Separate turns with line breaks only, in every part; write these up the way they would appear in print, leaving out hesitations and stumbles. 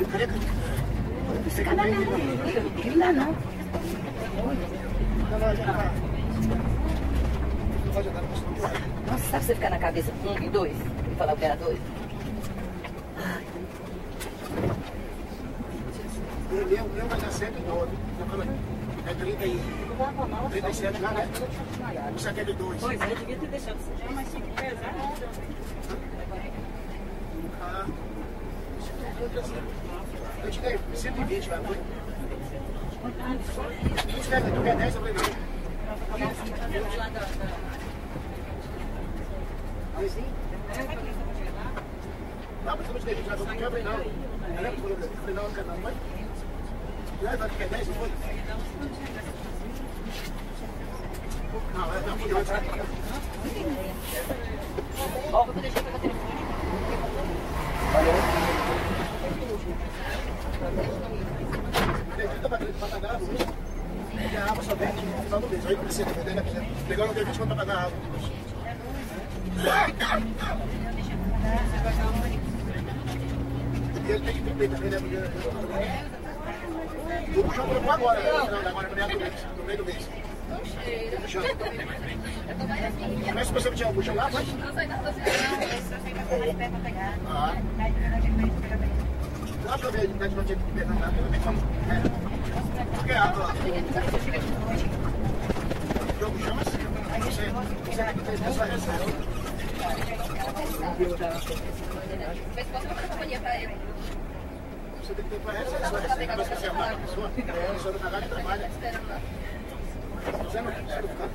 Esse cara não dá não. Nossa, sabe você ficar na cabeça 1 e 2? E falar que era 2?
Eu vai dar 109. É 37 lá, né? O 72.
Pois é, eu devia ter deixado você já, mas tinha que pesar.
Eu te dei 120 lá, foi? Tu quer 10, eu falei não. Não, mas eu não te dei 20 lá, eu não quero, não. Eu falei não, não quero não, foi? Não, tu quer 10, não foi? Não, não, fui eu, vai.
Ó, vou deixar pra você.
Acredita pra pagar a água, porque a água só vem no final do mês. Aí comecei a vender aqui. Legal, não tem 20 pra pagar a água. E ele tem que ter também, né? O puxão colocou agora, agora no meio do mês. Mas se você não tinha o puxão lá, foi?
Não sai nada assim. Não, esse eu fico mais perto pra pegar.
Ah. Lá pra ver, não tinha que pegar nada, não tem como. Porque a água lá. O puxão assim, você tem que ter essa reserva. Você tem que ter para essa reserva, mas você é uma pessoa, a pessoa do trabalho trabalha. Você não precisa ficar.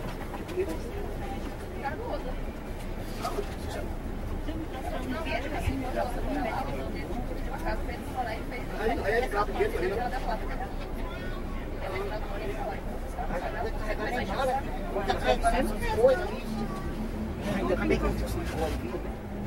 Aí ele grava o jeito ali, né? Ainda bem que eu estou sem fome.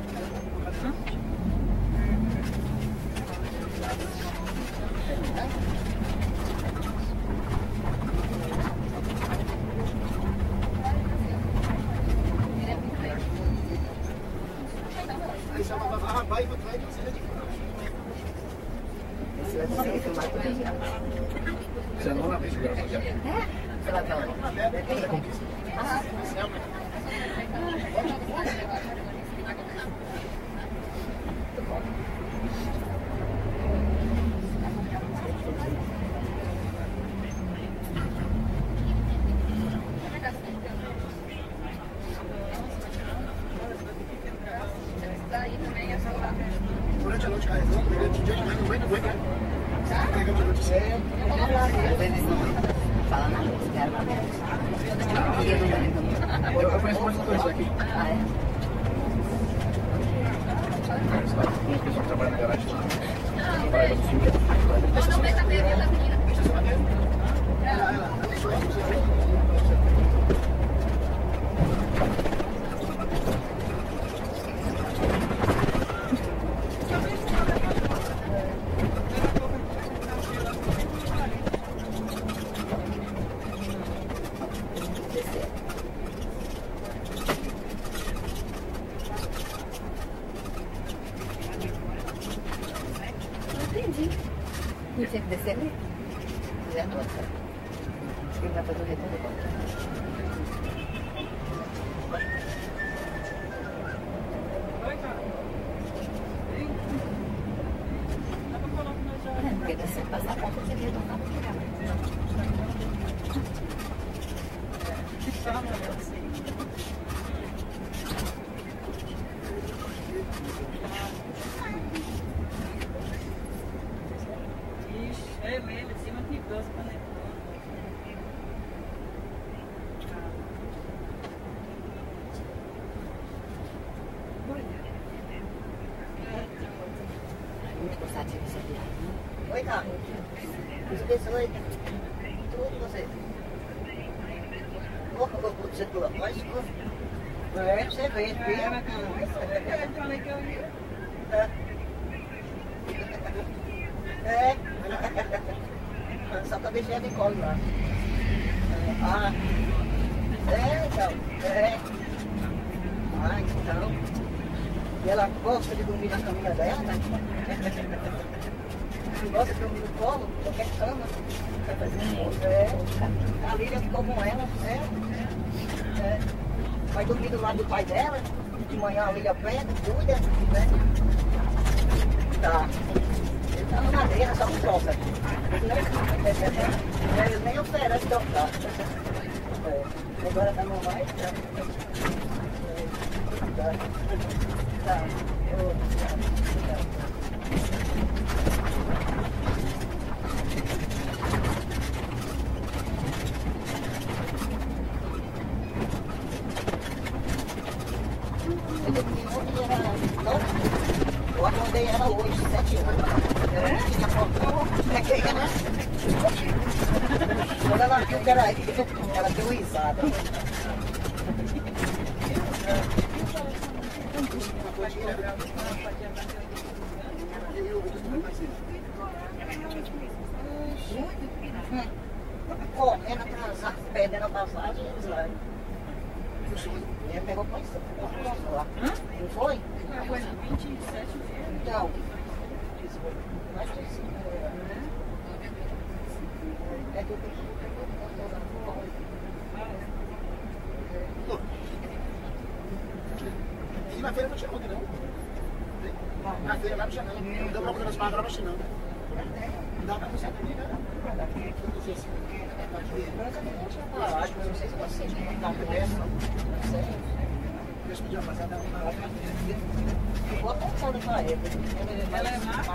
Aí você vai rapaz e vai trair você de você não vai ver isso.
É? Você vai pra onde?
Durante a noite carregando, durante o dia de manhã, não aguenta. Carregando a noite séria.
Fala nada, você quer uma vez.
Eu conheço mais coisas aqui.
Ah, é?
Tem pessoa que trabalha na garagem lá. Trabalha no sul.
Não vai saber a menina.
Entendi. Não tinha que descer ali? Já tô. Ele vai fazer o retorno agora. Porque você passar a conta, você ia tomar muito legal.
É mesmo, em cima de doce, panetone.
Muito cansativo essa viagem.
Oi, carro. Inspeções. Tudo você. Você colocou mais escuro. É, você vê, filho.
Eu falei que eu ia.
É. Só pra deixar a Nicole lá. Ah. É, então. É. Ah, então. E ela gosta de dormir na caminha dela, né? Não gosta de dormir no colo, qualquer cama. A Lília ficou com ela, vai dormir do lado do pai dela, de manhã a Lília pega, cuida, né? Tá. Ele tá na madeira, só não troca. Ele nem oferece trocar. Agora tá no mais, tá. Eu acordei ela hoje, 7 horas. É que né? Quando ela viu que era aí, ela deu risada. Correndo atrasar, perdendo a passagem, eles lá. Ele pegou pra isso, lá. Não foi?
Foi 27 dias.
Então. Mas isso. É que eu tenho
E na feira não tinha ontem, não. Na feira lá não tinha, não. Não deu procurando as palavras, mas não. Não dá pra você aprender, né? Não sei se
acho que eu não sei se você está dessa. Não sei.
deixa eu pedir uma passada.
Igual a pensão daquela época.
Ela é má?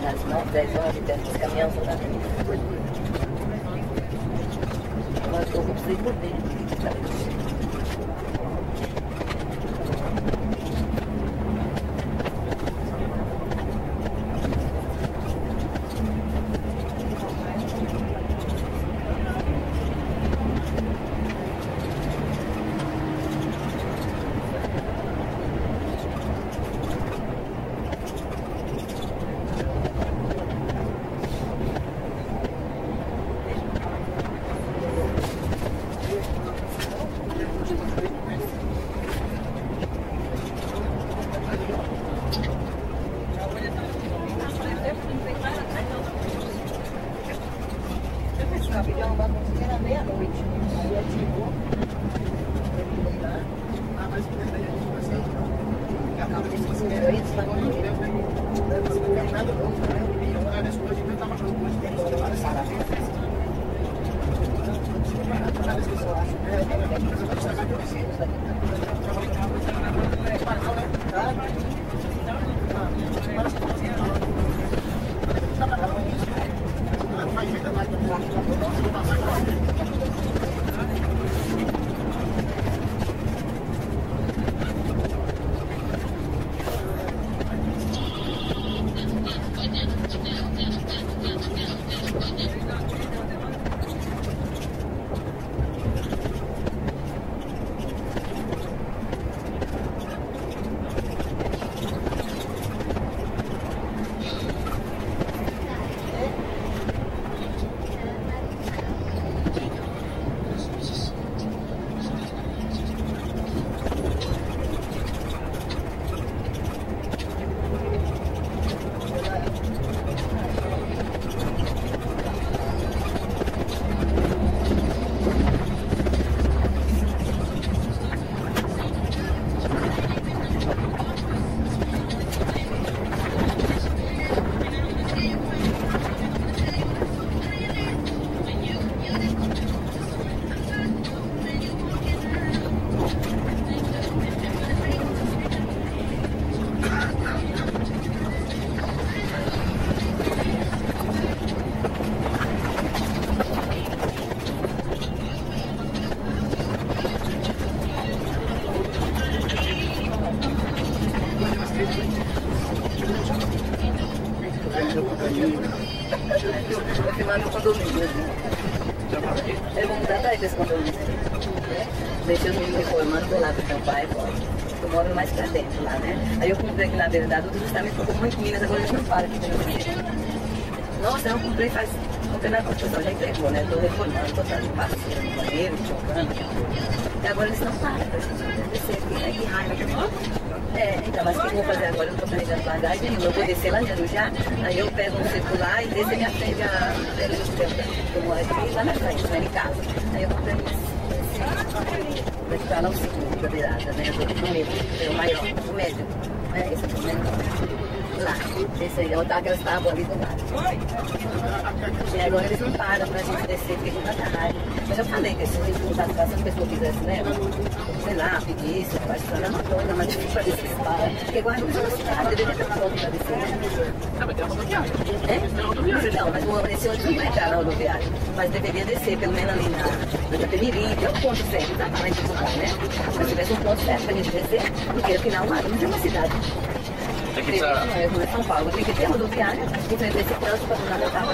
das 9, 10 horas, dentro dos caminhões, lá dentro. Agora eu vou precisar ir por dentro. Eu filmando o condomínio. Eu vou mudar pra ir pra esse condomínio. Deixei os meninos reformando, vou lá pro meu pai. Eu moro mais pra dentro lá, né? Aí eu comprei aqui na beira da adulta, justamente porque muito em Minas, agora eles não param aqui no Nossa, eu comprei na construção, já entregou, né? Tô reformando, tô fazendo passeio no banheiro, chocando. E agora eles não param pra gente descer aqui, né? Que raiva. Então, mas o que eu vou fazer agora? Eu não tô planejando pagar nenhum. Eu vou descer lá em Arujá, aí eu pego um circular e desço e me atende a eu moro aqui lá na frente, lá em casa. Aí eu vou pego esse vai ficar lá o segundo da virada, né? O maior, o médio. Esse aqui, né? Lá, esse aí, eu tava aquelas tábuas ali do lado. E agora eles não param pra gente descer, porque não tá raiva. Mas eu falei que se a gente voltasse pra se as pessoas fizessem, né? Sei lá, preguiça, eu acho que é uma coisa, mas difícil pra descer para. Porque agora não precisa cidade, deveria ter pronto pra descer, né?
Ah, mas tem uma rodoviária.
Não, mas esse ônibus não vai entrar na rodoviária. Mas deveria descer, pelo menos ali na Itapemirim, tem um ponto certo, tá? Pra gente divulgar, né? Se tivesse um ponto certo pra gente descer, porque afinal, não é uma cidade.
Aqui tá...
Não é São Paulo, tem que ter rodoviária, enfrentar esse trânsito para não nadar.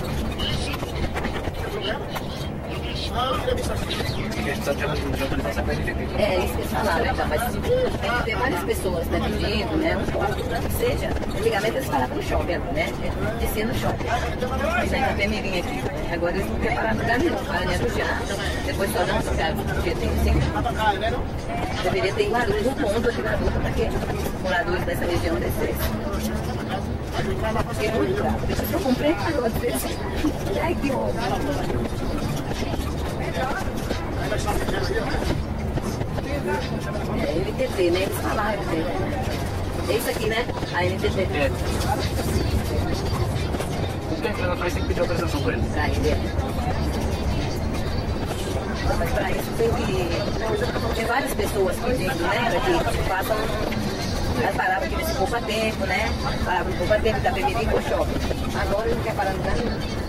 É isso que eles falaram, então, mas tem que ter várias pessoas, né, pedindo, né, um ponto, né, que seja. Antigamente eles paravam no shopping, né, descia no shopping. Mas ainda tem mirinha aqui, agora eles não querem parar no lugar nenhum, param em Arujá, depois só não ficar, porque tem sim. Deveria ter em Guarulhos um ponto aqui na rua para que moradores dessa região descessem. Fiquei muito brava, depois que eu comprei, agora desci. Ai, que horror. NTT, né? Eles falaram, né? É isso aqui, né? A NTT.
É. Não tem que na frente, tem que pedir autorização para eles.
Mas para isso tem várias pessoas pedindo, né? Para que façam Ela parava aqui nesse poupa-tempo, né? Parava no poupa-tempo, da Pemirim com shopping. Agora ele não quer parar no lugar nenhum.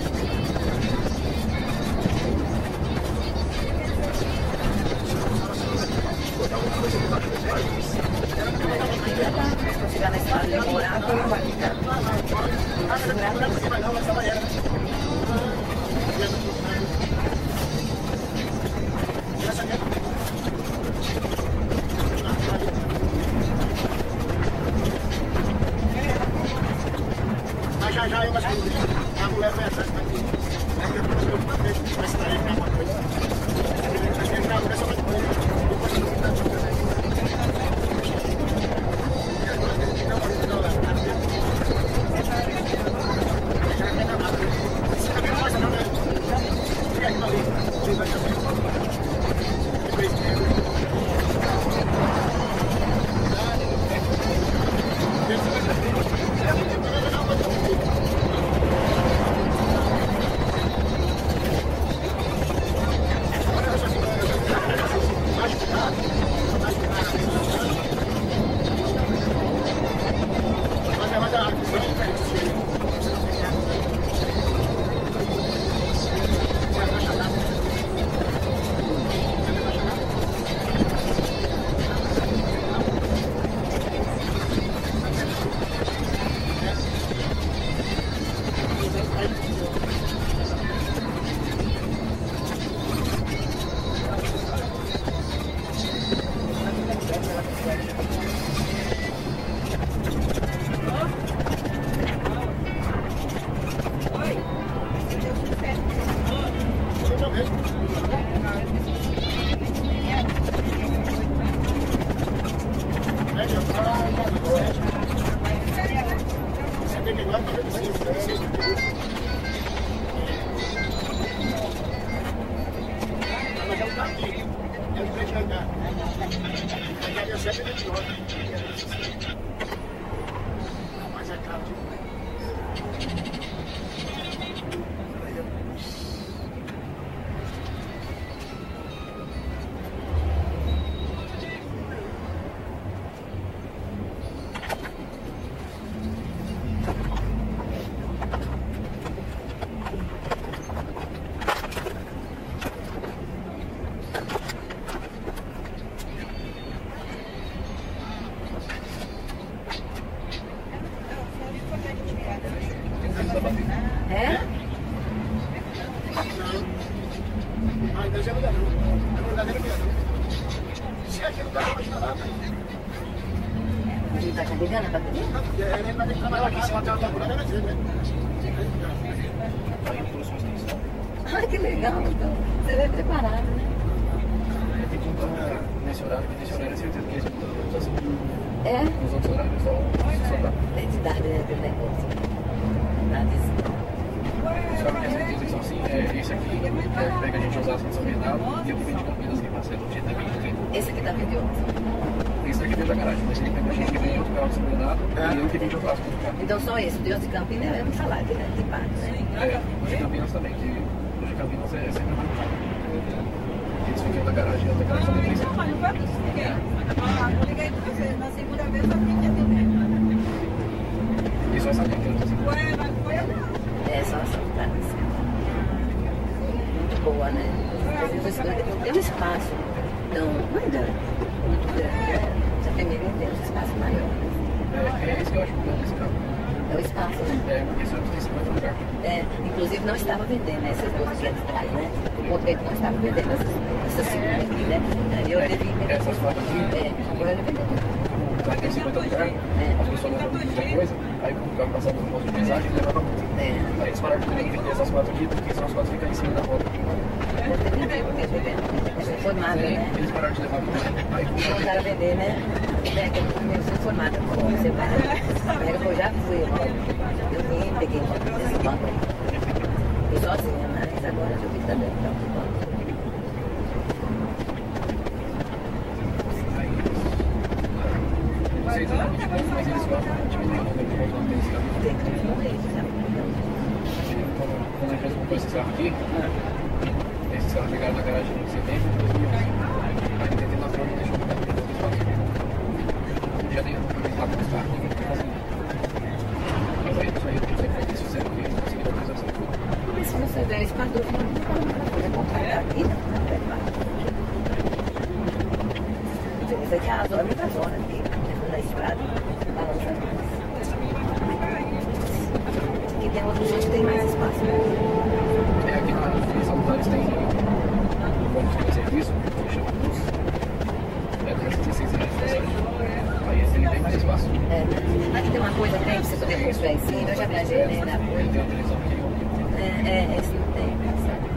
Se chegar na estrada de morar, não vai ficar.
Mas já eu acho que a mulher vai atrás daqui. Vai extrair alguma coisa. Acho que a mulher só vai depois.
Ele tá carregando a bateria? Ai, que legal, então. Você vai preparado, né?
Nesse horário é certeza que eles mudam assim.
É?
Nos outros horários só dá.
É de dar aquele negócio.
Só que as certezas que são assim, esse aqui, que pega a gente usar em São Bernardo, e eu que vem de Campinas, que passa no dia também.
Esse aqui tá vendendo.
Esse aqui vem da garagem, mas ele pega a gente que vem de outro carro de São Bernardo, e eu que vem de outro carro de carro.
Então só esse, Deus de Campinas é um salário, né? De pago, né?
O de Campinas também, que o de Campinas é sempre muito caro. Eles ficam da garagem, e outra garagem também tem sempre.
Eu liguei pra você, na segunda vez eu fiquei atendendo.
E só sabia que eu não sei.
Ué, mas foi eu não.
É, só caras. Muito boa, né? Tem um espaço, então, não é muito grande, né? Já tem um espaço maior.
É isso que eu acho bom desse carro.
É o espaço, né?
É, porque só tem 50 lugar.
É, inclusive não estava vendendo, né? Essas duas aqui atrás, né? O outro não estava vendendo essas segunda aqui, né? Aí eu devia vender.
Essas quatro aqui.
É, agora ele vendeu.
Vai ter 50 lugar, as pessoas levam muita coisa, aí o carro passava no posto de pesagem e levava muito. Aí eles pararam de vender essas quatro aqui, porque são as quatro que ficam em cima da roda.
Foi magra, né?
Eles pararam de levar muito. Aí
começaram a vender, né? É, que eu fui formada como você vai. Eu já fui, eu vim, peguei esse banco aí. Fui sozinha, mas agora eu vi também.
Vocês não vão de novo, mas eles gostam de diminuir o número de volta desse carro.
Tem que diminuir, sabe?
Quando a empresa comprou esse carro aqui, esses carros chegaram na garagem em setembro de 2011. Aí em 89 deixou o carro em 2004. Já tem a placa
Isso aqui é a zona, muita zona aqui, da estrada, balançando. E tem outros gente que tem mais espaço.
É, aqui na Salutares tem um ponto de serviço, que chama Bus. É R$16. Aí esse ele tem mais espaço.
É, aqui tem uma coisa que tem pra você poder construir em cima, eu já viajei, né?
Ele tem uma televisão aqui.
Esse não tem, sabe?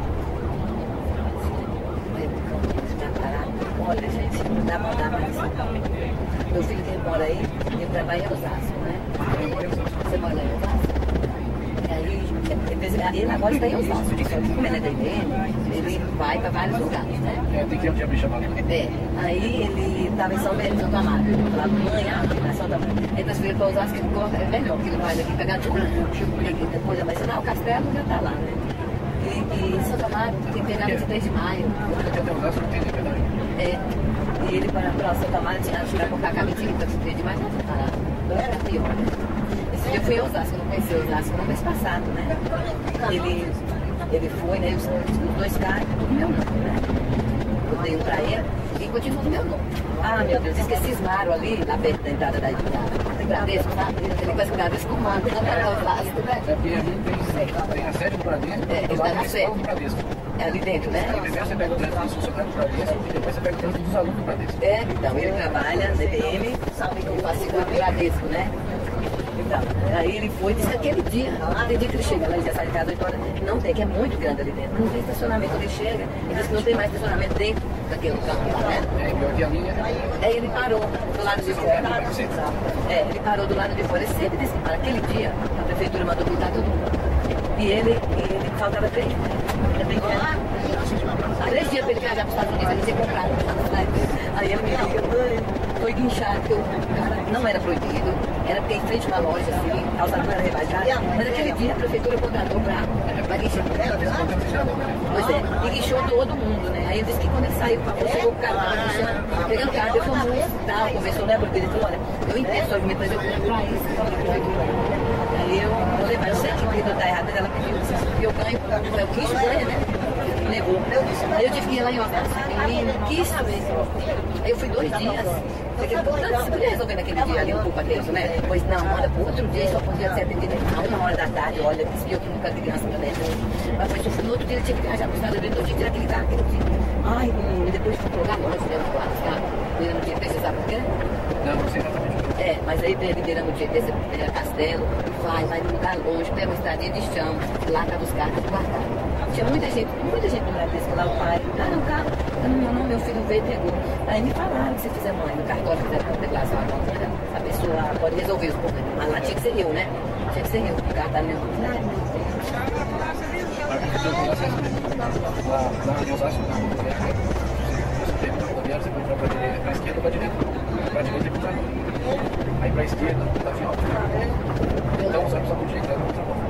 Olha, gente, não dá pra andar mais. Meu filho que mora aí, ele trabalha em Osasco, né? Você mora em Osasco? E aí, ele agora está em Osasco. Como ele é da IBM, ele vai para vários lugares, né?
É, tem que ir um dia me chamar.
É, aí ele estava em São Bento, Santo Amaro. Eu falava, mãe, na Santa Amaro. Ele transferiu para Osasco, que é melhor, porque ele vai daqui pegar tudo. E depois vai ensinar, o Castelo já está lá, né? E Santo Amaro tem que pegar 23 de maio.
Até Osasco não tem liberdade.
É, e ele para Santo Amaro tinha que tirar com cacabetinho, para 23 de maio, não está lá. Não era pior, né? Esse dia eu fui em Osasco, não conheci Osasco no mês passado, né? Ele foi, né? Os dois carros, tudo meu nome, né? Eu dei um pra ele e continua no meu nome. Ah, meu Deus, esqueci cismaram ali, lá perto da entrada da Bradesco, sabe? Ele vai ficar desculpado, não era Osasco, né?
É porque tem a sede do Bradesco,
ele tá na sede.
do Bradesco.
É ali dentro, né?
Aí primeiro você pega o trânsito dos funcionários do Bradesco e depois você pega o trânsito dos alunos do Bradesco.
É, então, ele trabalha na DPM, sabe que eu faço seguro do Bradesco, né? Então, aí ele foi, disse que aquele dia, tem dia que ele chega lá, ele já sai de casa 8 horas, não tem, que é muito grande ali dentro, não tem estacionamento, ele chega, e disse que não tem mais estacionamento dentro daquele campo lá, né?
É, pior que a linha.
Aí ele parou do lado de fora. Ele parou do lado de fora. Ele sempre disse que para aquele dia a prefeitura mandou pintar todo mundo. E ele faltava 3 dias. 3 dias para ele viajar para os Estados Unidos, ele tinha comprado. Aí ele me ligou, foi guinchado, porque o cara não era proibido, era porque em frente a uma loja, assim, a calçada não era rebaixada. Mas aquele dia a prefeitura contratou para guinchar. Pois é, e guinchou todo mundo, né? Aí ele disse que quando ele saiu, chegou o cara, pegando o carro, eu fui muito tal, conversou, né? Porque ele falou, olha, eu entendo sua argumento, mas eu vou comprar isso, então aí eu falei, mas eu sei que o tá errado, ela pediu, e eu ganho, o guincho ganha, né? Levou. Aí eu tive que ir lá em Osasco, menino, quis saber. Aí eu fui 2 dias. Porque você podia resolver naquele dia ali um pouco a tempo, né? Pois não, manda pro outro dia, só podia ser atendido a 1 hora da tarde. Olha, disse que eu nunca criança pra dentro. Mas foi no outro dia ele tinha que viajar pro Estado Unidos, eu tinha que tirar aquele carro, aquele dia. Ai, menino, e depois foi pro lugar longe, dentro do quarto, sabe? Ele não tinha precisado, por quê?
Não, não sei exatamente.
É, mas aí liberando o GT, você pega Castelo, vai num lugar longe, pega uma estradinha de chão, lá tá dos carros guardados. Tinha muita gente no Bradesco lá, o pai, tá no carro, não, meu filho veio e pegou. Aí me falaram que se fizer mãe no cartório, fizer contemplação, a pessoa pode resolver os problemas. Mas lá tinha que ser eu, né? Tinha que ser eu, o carro tá meu.
Lá em Osasco, na rodoviária, você tem uma rodoviária, você pode entrar para a esquerda ou para a direita. Para a direita é para aí para a esquerda, tá final. Então, usando só por direita, não tá bom.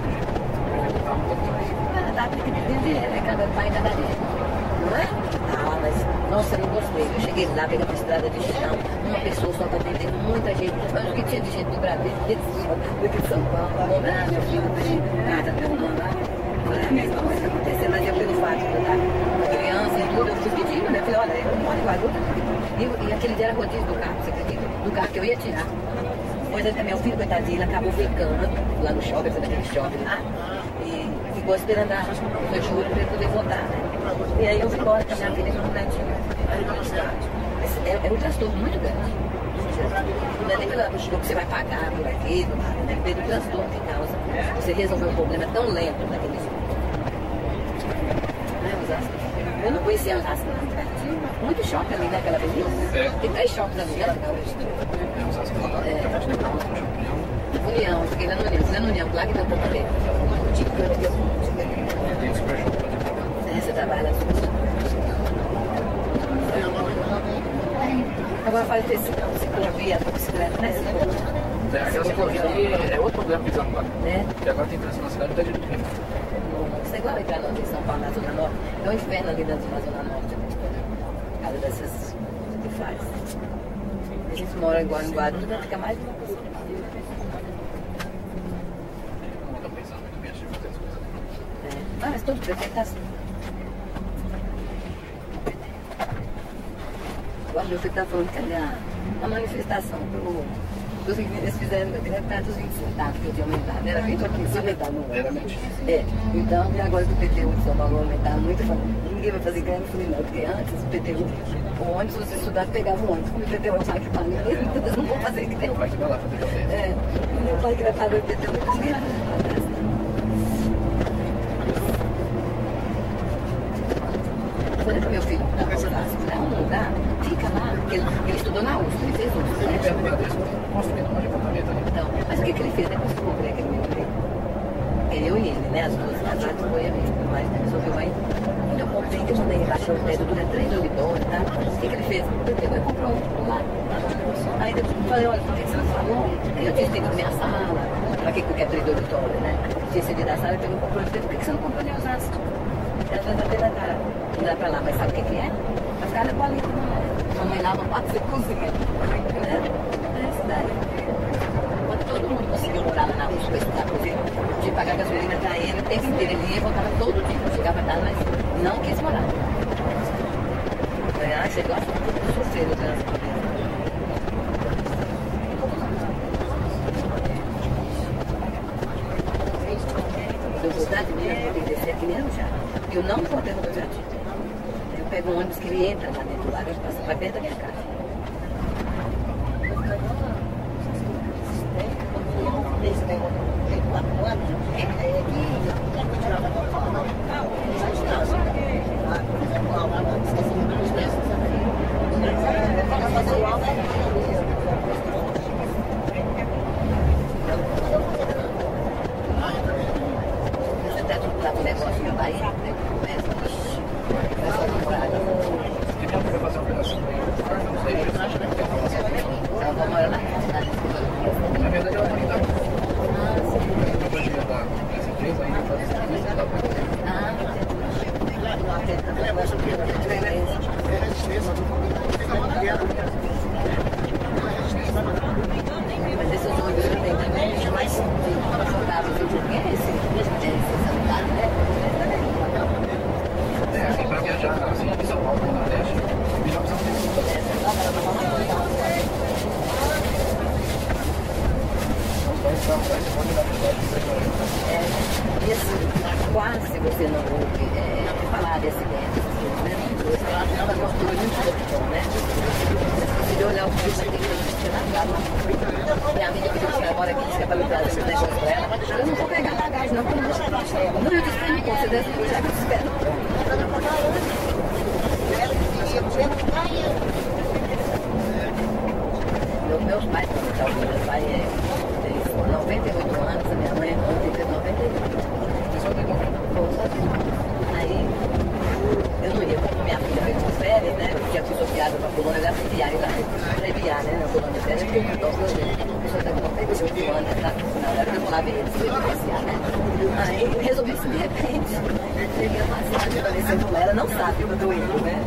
Dá para entender, cada pai, cada dia. Não é? Ah, mas, nossa, eu não gostei. Eu cheguei lá, peguei uma estrada de chão, uma pessoa só para atender muita gente. Mas o que tinha de gente do Brasil, daqui de São Paulo, meu filho, nada, a mesma coisa acontecendo, mas eu pelo fato de estar criança e tudo, eu fui pedindo, né? Falei, olha, eu não moro em Guarulhos. E aquele dia era rodízio do carro, você acredita? Do carro que eu ia tirar. Pois até meu filho, coitadinho, ele acabou ficando lá no shopping, foi naquele shopping lá. E ficou esperando a juro para ele poder votar, né? E aí eu fui embora com a minha filha com um netinho. É um transtorno muito grande. Não é nem pelo que você vai pagar por aquilo, é pelo transtorno que causa. Você resolver um problema tão lento daquele jeito. Né, Osasco? Eu não conhecia Osasco, não, pertinho. Muito shopping ali naquela avenida. Tem 3 shoppings ali, né? União, eu fiquei lá no União, lá que tem um pouco a ver. Você trabalha agora faz ciclovia, bicicleta, né?
Aquela ciclovia ali é outro problema que desarmado.
Né?
Porque agora tem trânsito na cidade, tá direito mesmo.
Isso é igual a entrar em São Paulo, na Zona Norte. É um inferno ali na Zona Norte. Por causa dessas que faz. A gente mora igual em Guarulhos, vai ficar mais uma coisa. Ah, mas todo prefeito tá assim. meu filho está falando, cadê a manifestação eles fizeram greve dos 20 centavos que eu tinha aumentado. Era 20 ou 15 aumentado, não era? É. Então, e agora que o PTU de São Paulo aumentar muito, eu falei, ninguém vai fazer greve. Eu falei, não, porque antes o PTU, o ônibus, os estudantes pegavam o ônibus. Como o PTU é o pai que paga mesmo, então eles não vão fazer greve.
Meu pai que vai lá fazer greve.
É. Meu pai que vai fazer o PTU, não conseguia fazer. Falei para meu filho, é um lugar, fica lá, porque ele estudou na USP, ele fez USP.
Ele pegou uma vez, construindo um apartamento ali.
Então, mas o que ele fez depois que eu comprei aquele meu emprego? Eu e ele, né? As duas casadas foi a mesma, mas resolveu aí. Quando eu comprei, que eu mandei baixar o teto, dura 3 dormitórios, tá? O que ele fez? Ele pegou e comprou um lá. Aí depois eu falei, olha, por que você não falou? Eu tinha feito minha sala, pra que eu quero 3 dormitórios, né? Tinha cedido a sala, ele pegou e comprou, ele fez, por que você não comprou nem os astros? Ela vai bater na cara, não dá pra lá, mas sabe o que é? Vai ficar na bolinha com a mãe lava o pato, você cozinha. Né? É isso daí. Quando todo mundo conseguiu morar lá na rua, de pagar gasolina pra ele, o tempo inteiro ele ia, voltava todo dia, chegava tarde, mas não quis morar. Ah, você gosta de sofrer no trânsito. Eu vou dar de mesmo, vou ter que descer aqui mesmo já. Eu não vou ter roupa de jardim. Eu pego um ônibus que ele entra lá dentro do lago, ele passa pra dentro da minha casa. Você tá tudo lá com o negócio meu pai, né?
Ele vai fazer um pedacinho. Não sei, eu acho que tem informação.
Ela vai morar lá.
Na verdade, ela nem dá. Eu vou digitar essa empresa aí, fazer essa entrevista lá pra você.
Mas esses ônibus que tem também é mais confortável do que esse celular, né?
É, assim, pra viajar, assim, em São Paulo, no Nordeste, eu já precisava ter isso.
E assim, quase você não ouve falar desse dentro, né? Ela mostrou muito bom, né? Se olhar o filme, tem que largar lá. Minha amiga pediu que agora aqui, que é para me trazer esse negócio pra ela. Eu não vou pegar bagagem, não, porque eu não vou chegar. Não, eu disse, não, você deve já que eu te espero. Meus pais, meu pai tem 98 anos, a minha mãe tem 98. Aí eu não ia, como minha filha veio com férias, né? Eu tinha sido piada para a colônia da Friviária, né? Na colônia férias, porque eu estou a pessoa está com 98 anos, tá? Na hora que eu vou lá ver eles, eu vou passear, né? Aí resolvi isso de repente. Cheguei a passear, eu falei, você não era, não sabe que eu estou indo, né?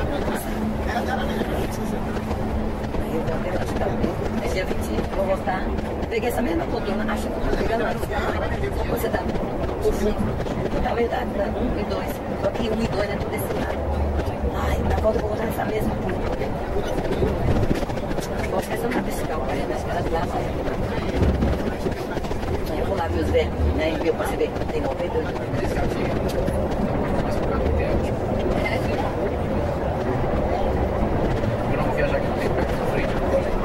Aí eu voltei lá de cabelo. Dia 20, vou voltar. Peguei essa mesma poltrona, achando que eu tô pegando mais. Você tá por fundo. Na verdade, tá 1 e 2. Só que 1 e 2 é tudo desse lado. Ai, na volta eu vou voltar nessa mesma poltrona. Posso pensar na fiscal, mas ela de lá vai. Eu vou lá ver os velhos, né? E eu posso ver, tem 92 anos.
Eu não vou viajar aqui no tempo, na frente, agora.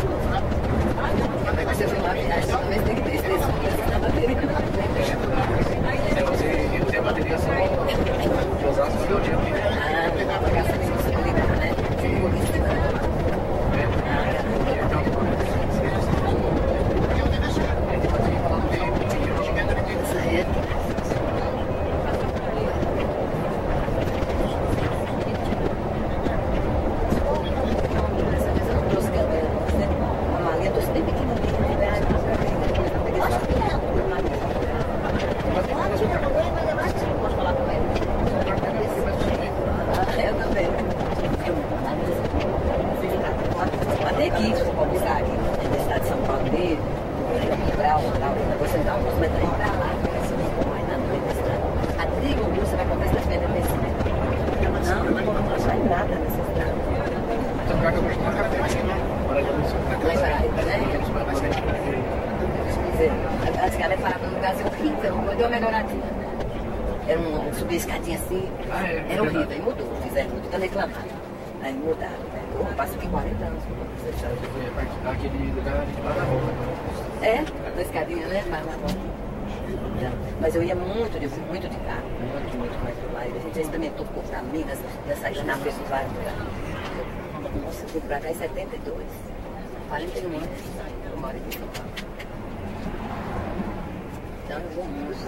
Você foi uma viagem, talvez tenha que ter esse, na bateria. nada nessa estrada.
Esse lugar que eu gosto de café, mas para de almoçar.
Lá em Paraíba, né? Antigamente parava num lugarzinho horrível, deu uma melhoradinha. Era subir a escadinha assim, era horrível, aí mudou, fizeram muito, então reclamaram. Aí mudaram, né? Pô, passa aqui 40 anos.
Aquele lugar de Barra-Roupa.
É, na escadinha, né? Mas eu ia muito de carro, muito mais por lá. A gente já experimentou cortar Minas, já saiu na frente de vários lugares. Nossa, eu fui pra cá em 72, 41 anos, eu moro aqui em São Paulo. Então eu vou muito,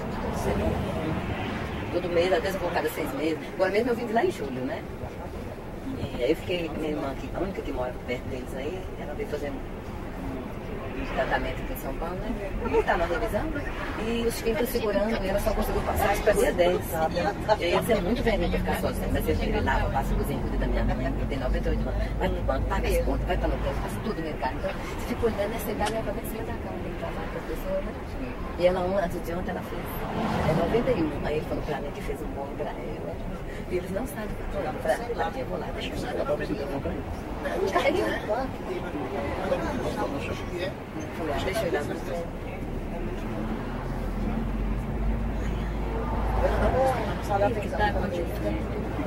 todo mês, às vezes eu vou cada 6 meses. Agora mesmo eu vim de lá em julho, né? E aí eu fiquei com minha irmã aqui, a única que mora perto deles aí, ela veio fazer um tratamento aqui em São Paulo, né? E tá na revisão, e os filhos segurando, e ela só conseguiu passar para dia 10. E aí eles é muito velhinho pra ficar sozinho, mas ele lava, passa o cozinho, cuida da minha mãe, que tem 98 anos, vai pro banco, paga as contas, vai pra hotel, faz tudo no mercado. Então, você fica olhando, né? Você dá pra ver que você tá cá, tem que trabalhar com a pessoa, né? E ela, antes de ontem, ela fez, é 91, aí ele falou pra mim que fez um bolo pra ela. E eles não sabem que eu vou lá, deixa eu carreguei um banco. Deixa eu ir lá no céu. Que tá acontecendo?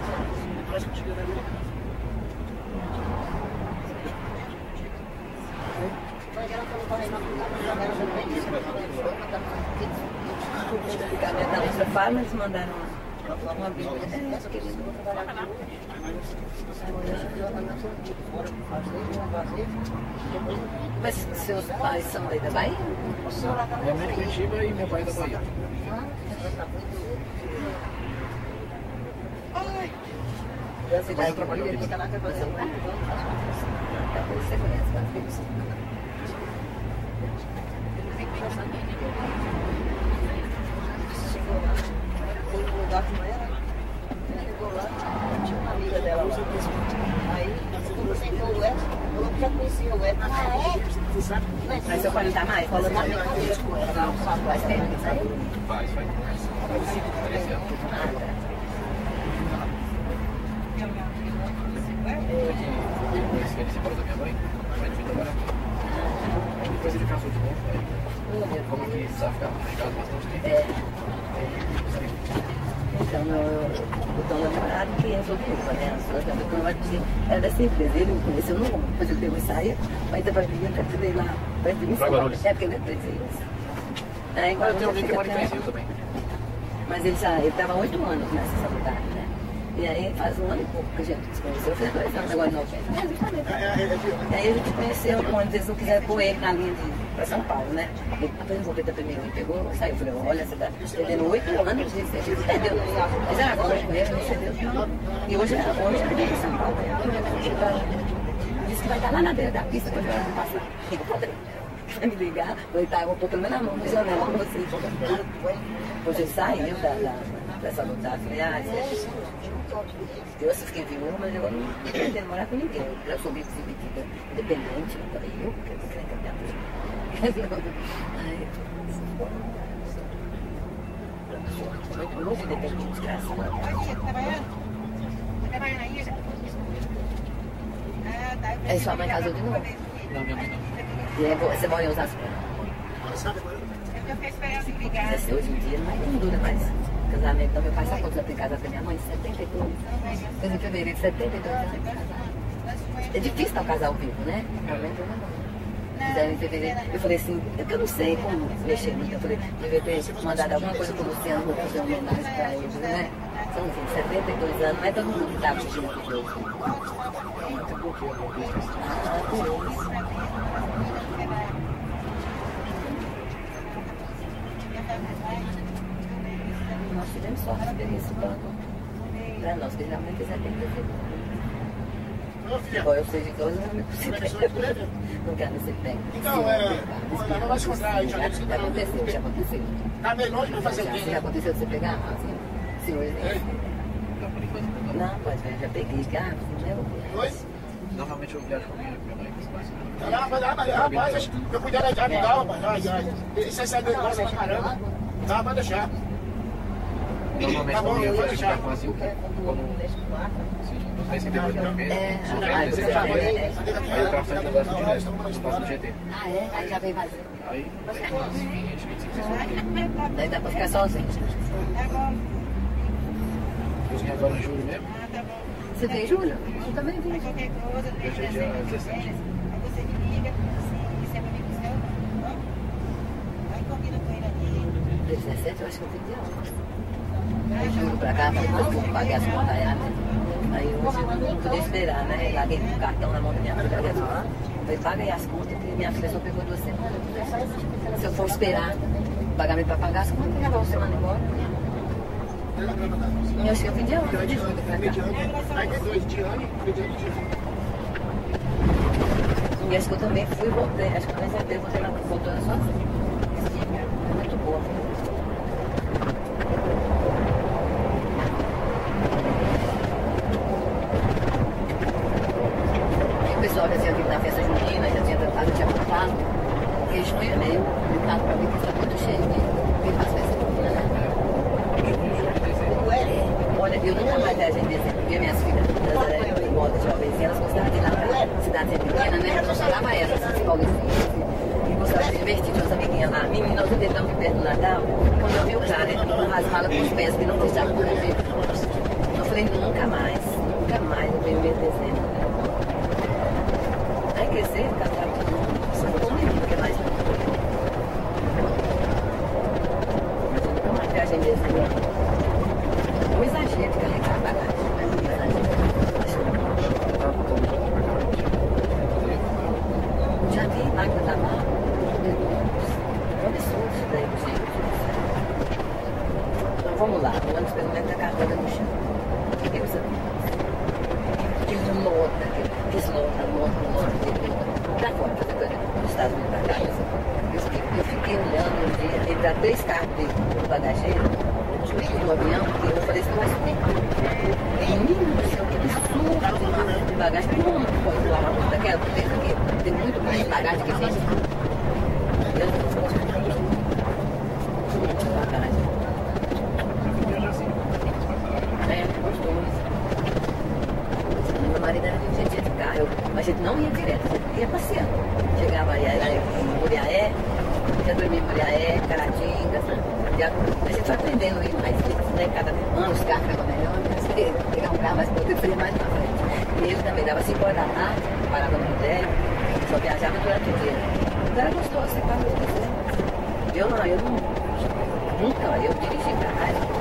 Da outra farma, eles mandaram uma bíblia. Mas seus pais são daí da Bahia?
Minha mãe é de Curitiba e meu pai é da Bahia.
Mas eu trabalho aqui. Você conhece, chegou lá, foi no lugar de manhã, chegou lá, tinha uma amiga dela lá. Aí, quando sentou o Edson, falou que já conhecia o Edson. Ah, é? Mas seu pai não tá mais? Falando também com ela, não, faz tempo que saiu?
Faz. Esse ano. Ele separou da minha mãe, mas ele foi trabalhar. Depois ele casou de novo, aí como que sabe ficar ligado bastante tempo.
Então, o teu namorado que entrou viúva, né? A sua também, quando ela tinha, era dessa empresa, ele me conheceu no mundo, depois ele pegou e saiu, mas depois eu capturei lá, perto de mim, São Paulo. É porque ele é presidente. Aí,
Eu tenho um amigo que mora em Pensil também.
Mas ele estava há 8 anos nessa faculdade, né? E aí faz 1 ano e pouco que a gente se conheceu, fez 2 anos agora em 90. E aí a gente conheceu, quando eles não quiseram pôr ele na linha para São Paulo, né? Ele apresentou o primeiro, ele pegou, saiu, eu falei, olha, você está perdendo 8 anos, a gente perdeu. Mas agora com ele, não cedeu. E hoje ele está em São Paulo. Disse que vai estar lá na beira da pista para eu passar. Vai me ligar, falei, tá, eu vou pôr pelo menos na mão, mas eu não, você. Depois ele saiu dessa luta, falei, eu fiquei viúva, mas eu não pretendo morar com ninguém. Eu sou bem dividida, independente, eu falei, eu quero cambiar tudo. Muito independente, graças a Deus. Aí sua mãe casou de novo?
Não, minha mãe não.
E aí você mora em Osasco? Hoje em dia não dura mais casamento. Então meu pai sabe quantos anos tem casado com a minha mãe? 72. Fez em fevereiro, 72 anos de casado. É difícil estar um casal vivo, né? Fizeram em fevereiro. Eu falei assim, é que eu não sei como mexer nisso. Eu falei, devia ter mandado alguma coisa pro Luciano, vou fazer uma homenagem pra ele, né? São assim, 72 anos, não é todo mundo que tá junto. Nós tivemos sorte de ter esse banco para nós, que realmente é 72. Agora eu sei de coisas, não me consigo. Não quero ser bem.
Então, vai se encontrar aí,
já aconteceu.
Tá meio longe pra fazer o quê?
Já aconteceu de você pegar? Sim, hoje. Não, pode ver, já peguei carro,
Oi?
Normalmente eu viajo com minha mãe.
Rapaz, eu cuidar da água, rapaz. Isso é sério, negócio pra caramba. Tá, pode deixar.
Normalmente
Tá bom,
eu
eu vou
faço
deixar.
ficar vazio, como... na esquina do MP.
Aí você falou,
Aí o carro sai do negócio direto, no espaço do GT.
Ah, é? Aí já vem vazio.
Aí, umas 20, 25 pessoas.
Daí dá pra ficar sozinho.
Cozinha agora em julho mesmo.
Você vem em julho? Eu também vim.
Qualquer coisa,
Hoje é dia 17.
aí você me liga, assim, você vai me buscar, não? Aí combina com ele aqui.
17 eu acho que eu vim de aula. Eu juro pra cá, falei, não, vou pagar as contas aí. Aí hoje eu não podia esperar, né? Eu larguei o cartão na mão da minha filha. Falei, paga aí as contas, que minha filha só pegou 2 semanas. Se eu for esperar o pagamento pra pagar as contas, já vai uma semana embora. Eu acho que eu vim de aula, de julho pra cá.
Aí tem 2 de ano e 2 de ano de julho.
E acho que eu também fui e voltei. Acho que eu também voltei lá, voltando sozinha. É muito boa. O pessoal já tinha vindo na festa junina, já tinha tratado, tinha contado. Porque junho é meio complicado pra mim, porque está muito cheio de faz festa junina, né? Olha, eu nunca mais viajei em dezembro, porque minhas filhas, elas moda jovenzinhas, elas gostavam de ir lá pra cidade pequena, né? Eu só dava elas, essas paulistinhas, e gostavam de se divertir, tinha umas amiguinhas lá. Menina, nós tentamos vir perto do Natal, quando eu vi o cara, ele com as malas com os pés, que não deixavam por ver. Eu falei, nunca mais eu venho ver dezembro. Aí crescer, casar todo mundo, só não como menino, que é mais muito. Mas eu nunca mais viajei em dezembro. Um exagero de carregar bagagem, né? Um exagero. Já vi lá que eu tava. Um absurdo isso daí, gente. Então vamos lá, o ônibus pelo menos tá carregando no chão. Eu sabia. Que lota, pra fora, fazer coisa dos Estados Unidos pra cá. Eu fiquei olhando um dia, entrar 3 carros do bagageiro. No avião, porque eu falei, isso não vai subir. Menino do céu, que absurdo de bagagem. Como pode pular uma coisa daquela? Tem muito mais bagagem que gente. Eu não gosto de muito bagagem. É, gostoso. Meu marido era de gente de carro, mas a gente não ia direto, a gente ia passeando. Chegava aí em Muriaé, já dormia em Muriaé, Caratinga, sabe? A gente vai aprendendo a ir mais vezes, né? Cada ano os carros ficam melhor, pegar um carro mais potente, freio mais pra frente. E ele também dava 5 horas da tarde, parava no hotel, só viajava durante o dia. Então era gostoso, você faz o que quiser. Eu nunca, eu dirigi pra cá, eu não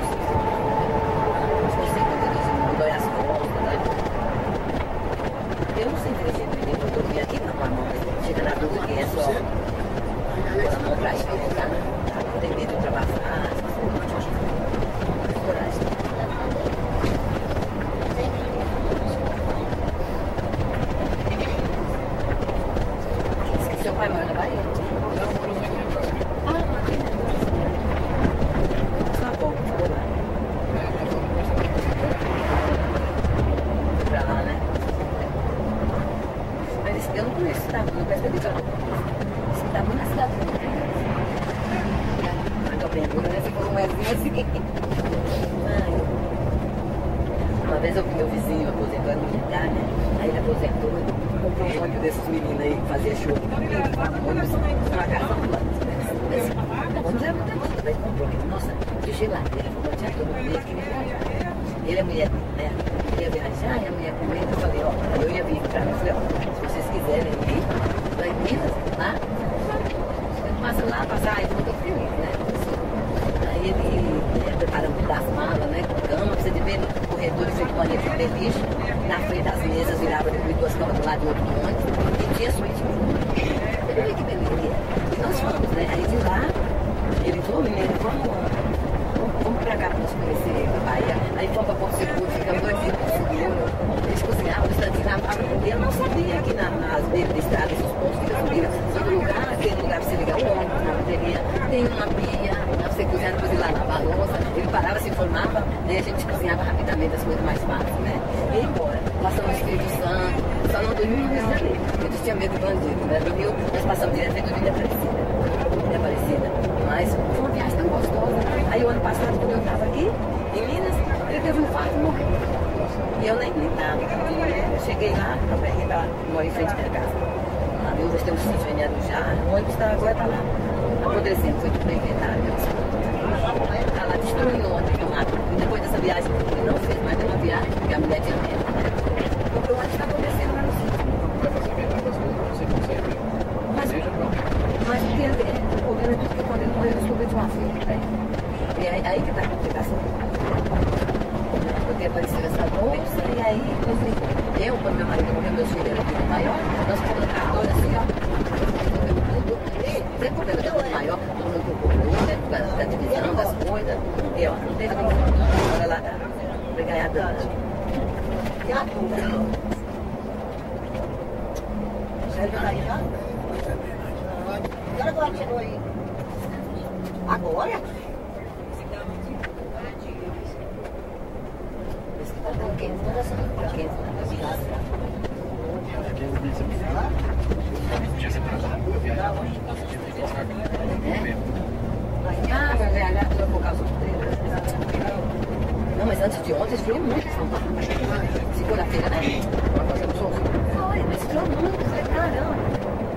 sei quando eu dirigi, não dói as costas, né? Eu não sei dirigir, eu dormia aqui na mão, chega na dúvida que é só a mão pra esquerda, né? Tem medo de ultrapassar, coragem. Seu pai mora na Bahia? Ah, aqui. Só pouco, ficou lá. Pra lá, né? Mas eu não conheço cidade, não percebi que eu não conheço. Cidade na cidade. Se for um assim. Uma vez eu vi meu vizinho aposentando militar, né? Aí ele aposentou, comprou um ônibus desses meninos aí que fazia show. Ônibus, uma casa ambulante. O ônibus era muito antigo, daí comprou. Nossa, de geladeira, falou, tinha todo mundo que queria viajar. Ele é mulher, né? Ia viajar, e a mulher com ele, eu falei, ó, eu ia vir pra mim, eu falei, ó, se vocês quiserem vir, lá em Minas, lá, passa lá, passar, aí eu tô feliz, né? Aí ele preparando das malas, né, com cama, você ver no corredor de banheiro de beliche, na frente das mesas virava de 2 camas do lado do outro do ônibus, e tinha suíte. Você vê que beleza que é. E nós fomos, né, aí de lá, ele falou, menino, vamos pra cá pra nós conhecer a Bahia. Aí fomos pra Porto Seguro, ficamos 2 dias no Porto Seguro, eles cozinhavam, eles lavavam. Eu não sabia que nas beiras da estrada, esses postos que subiram, todo lugar, aquele lugar pra você ligar o ônibus, na bateria, tem uma pia, você cozinhava, depois ele lavava a louça, ele parava, se informava, né, a gente cozinhava rapidamente as coisas mais fáceis, né? E ia embora. Passamos no Espírito Santo, só não dormimos no Rio de Janeiro. Eles tinham medo de bandido, né? No Rio, nós passamos direto dentro de Aparecida. Mas foi uma viagem tão gostosa. Aí o ano passado, quando eu estava aqui, em Minas, ele teve um infarto e morreu. E eu nem estava. cá, mora em frente à minha casa. A viúva tem um sítio em Arujá, o ônibus agora está lá. Apodrecendo, foi tudo inventário. Está lá destruindo ontem, viu, Marco? E depois dessa viagem, ele não fez mais uma viagem, porque a mulher tinha medo, né? Porque o ônibus está apodrecendo lá no sítio.
Vai fazer metade das coisas, você consegue ver.
Mas o problema é que quando ele morreu, eu descobri de uma filha, né? E aí que está a complicação. Porque apareceu essa bolsa, e aí eu, quando meu marido morreu, meus filhos eram filho maior, nós fomos no cartório assim, ó. Sempre porque eu era maior, todo mundo procurou, né? Da divisão das coisas. E ó, não teve como. Agora lá tá. Foi ganhar dano.
Agora continua aí. Agora?
Esse que tá tão quente, toda essa quente na casa. Ah, vai viajar por causa do treino. Não, mas antes de ontem esfriou muito em São Paulo. Segunda-feira, né? Vai fazer um solzinho. Foi, mas esfriou muito, falei, caramba.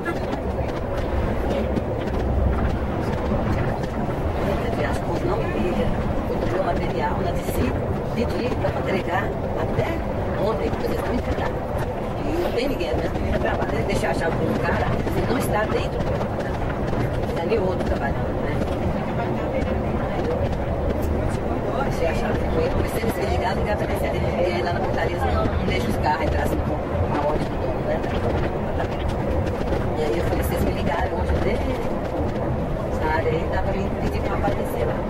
As coisas não me ligam. Eu comprei o material na DC, pedi para entregar até ontem, porque vocês não entregaram. E não tem ninguém, minhas meninas trabalham, deixar a chave para um cara, ele não está dentro do meu apartamento. Está ali outro trabalhando, né? Deixei a chave com ele, porque se eles me ligarem, ligar para descer ele lá na portaria, não deixa os carros entrar assim na ordem do dono, né? E aí eu falei, vocês me ligaram hoje dele, sabe? Aí dá para me pedir para aparecer lá.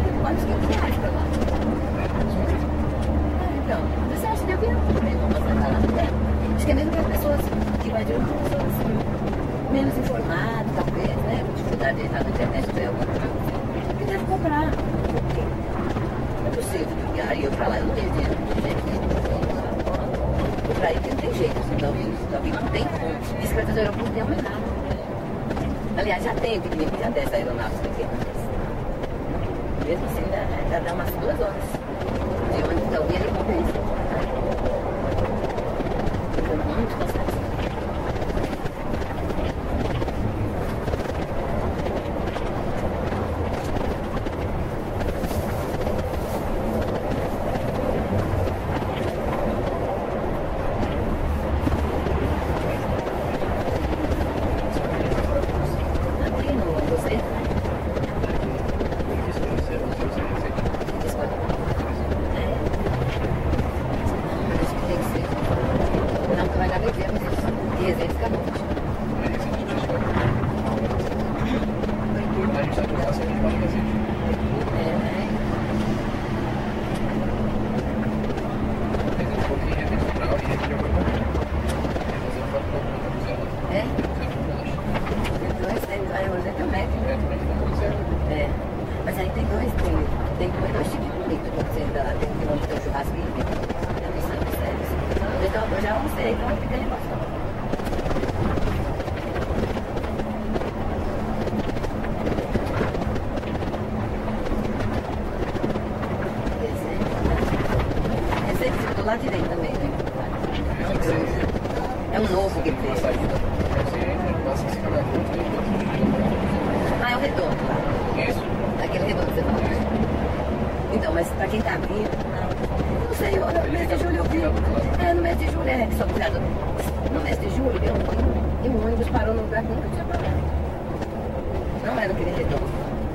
Então, você acha que eu vi?
que é mesmo que as pessoas que invadiram são pessoas menos informadas, talvez, né? Com dificuldade de entrar na internet, ver alguma coisa. Que deve comprar. Não é possível. E aí eu pra lá, eu não tenho dinheiro. Eu pra ir, não tem jeito. Talvez não tem como. Isso que vai fazer o aeroporto não tem mais nada. Aliás, já tem pequenininho, já desce aeronaves pequenas. Mesmo assim, ainda dá umas 2 horas. De onde está o dinheiro compensa. Fica muito cansativo. Mas aí tem dois tipos de comida quando você entra lá, tem um que tem um churrasco e então eu já almocei, então fica ali bastante. Esse do lado direito também, né? É um novo que fez. Ah, é o redondo lá.
Isso.
Aquele redondo que você falou. Então, mas pra quem tá vindo, não sei, no mês de julho eu vi. No mês de julho é só cuidado. No mês de julho eu vi e um ônibus parou no lugar que nunca tinha parado. Não era aquele redondo.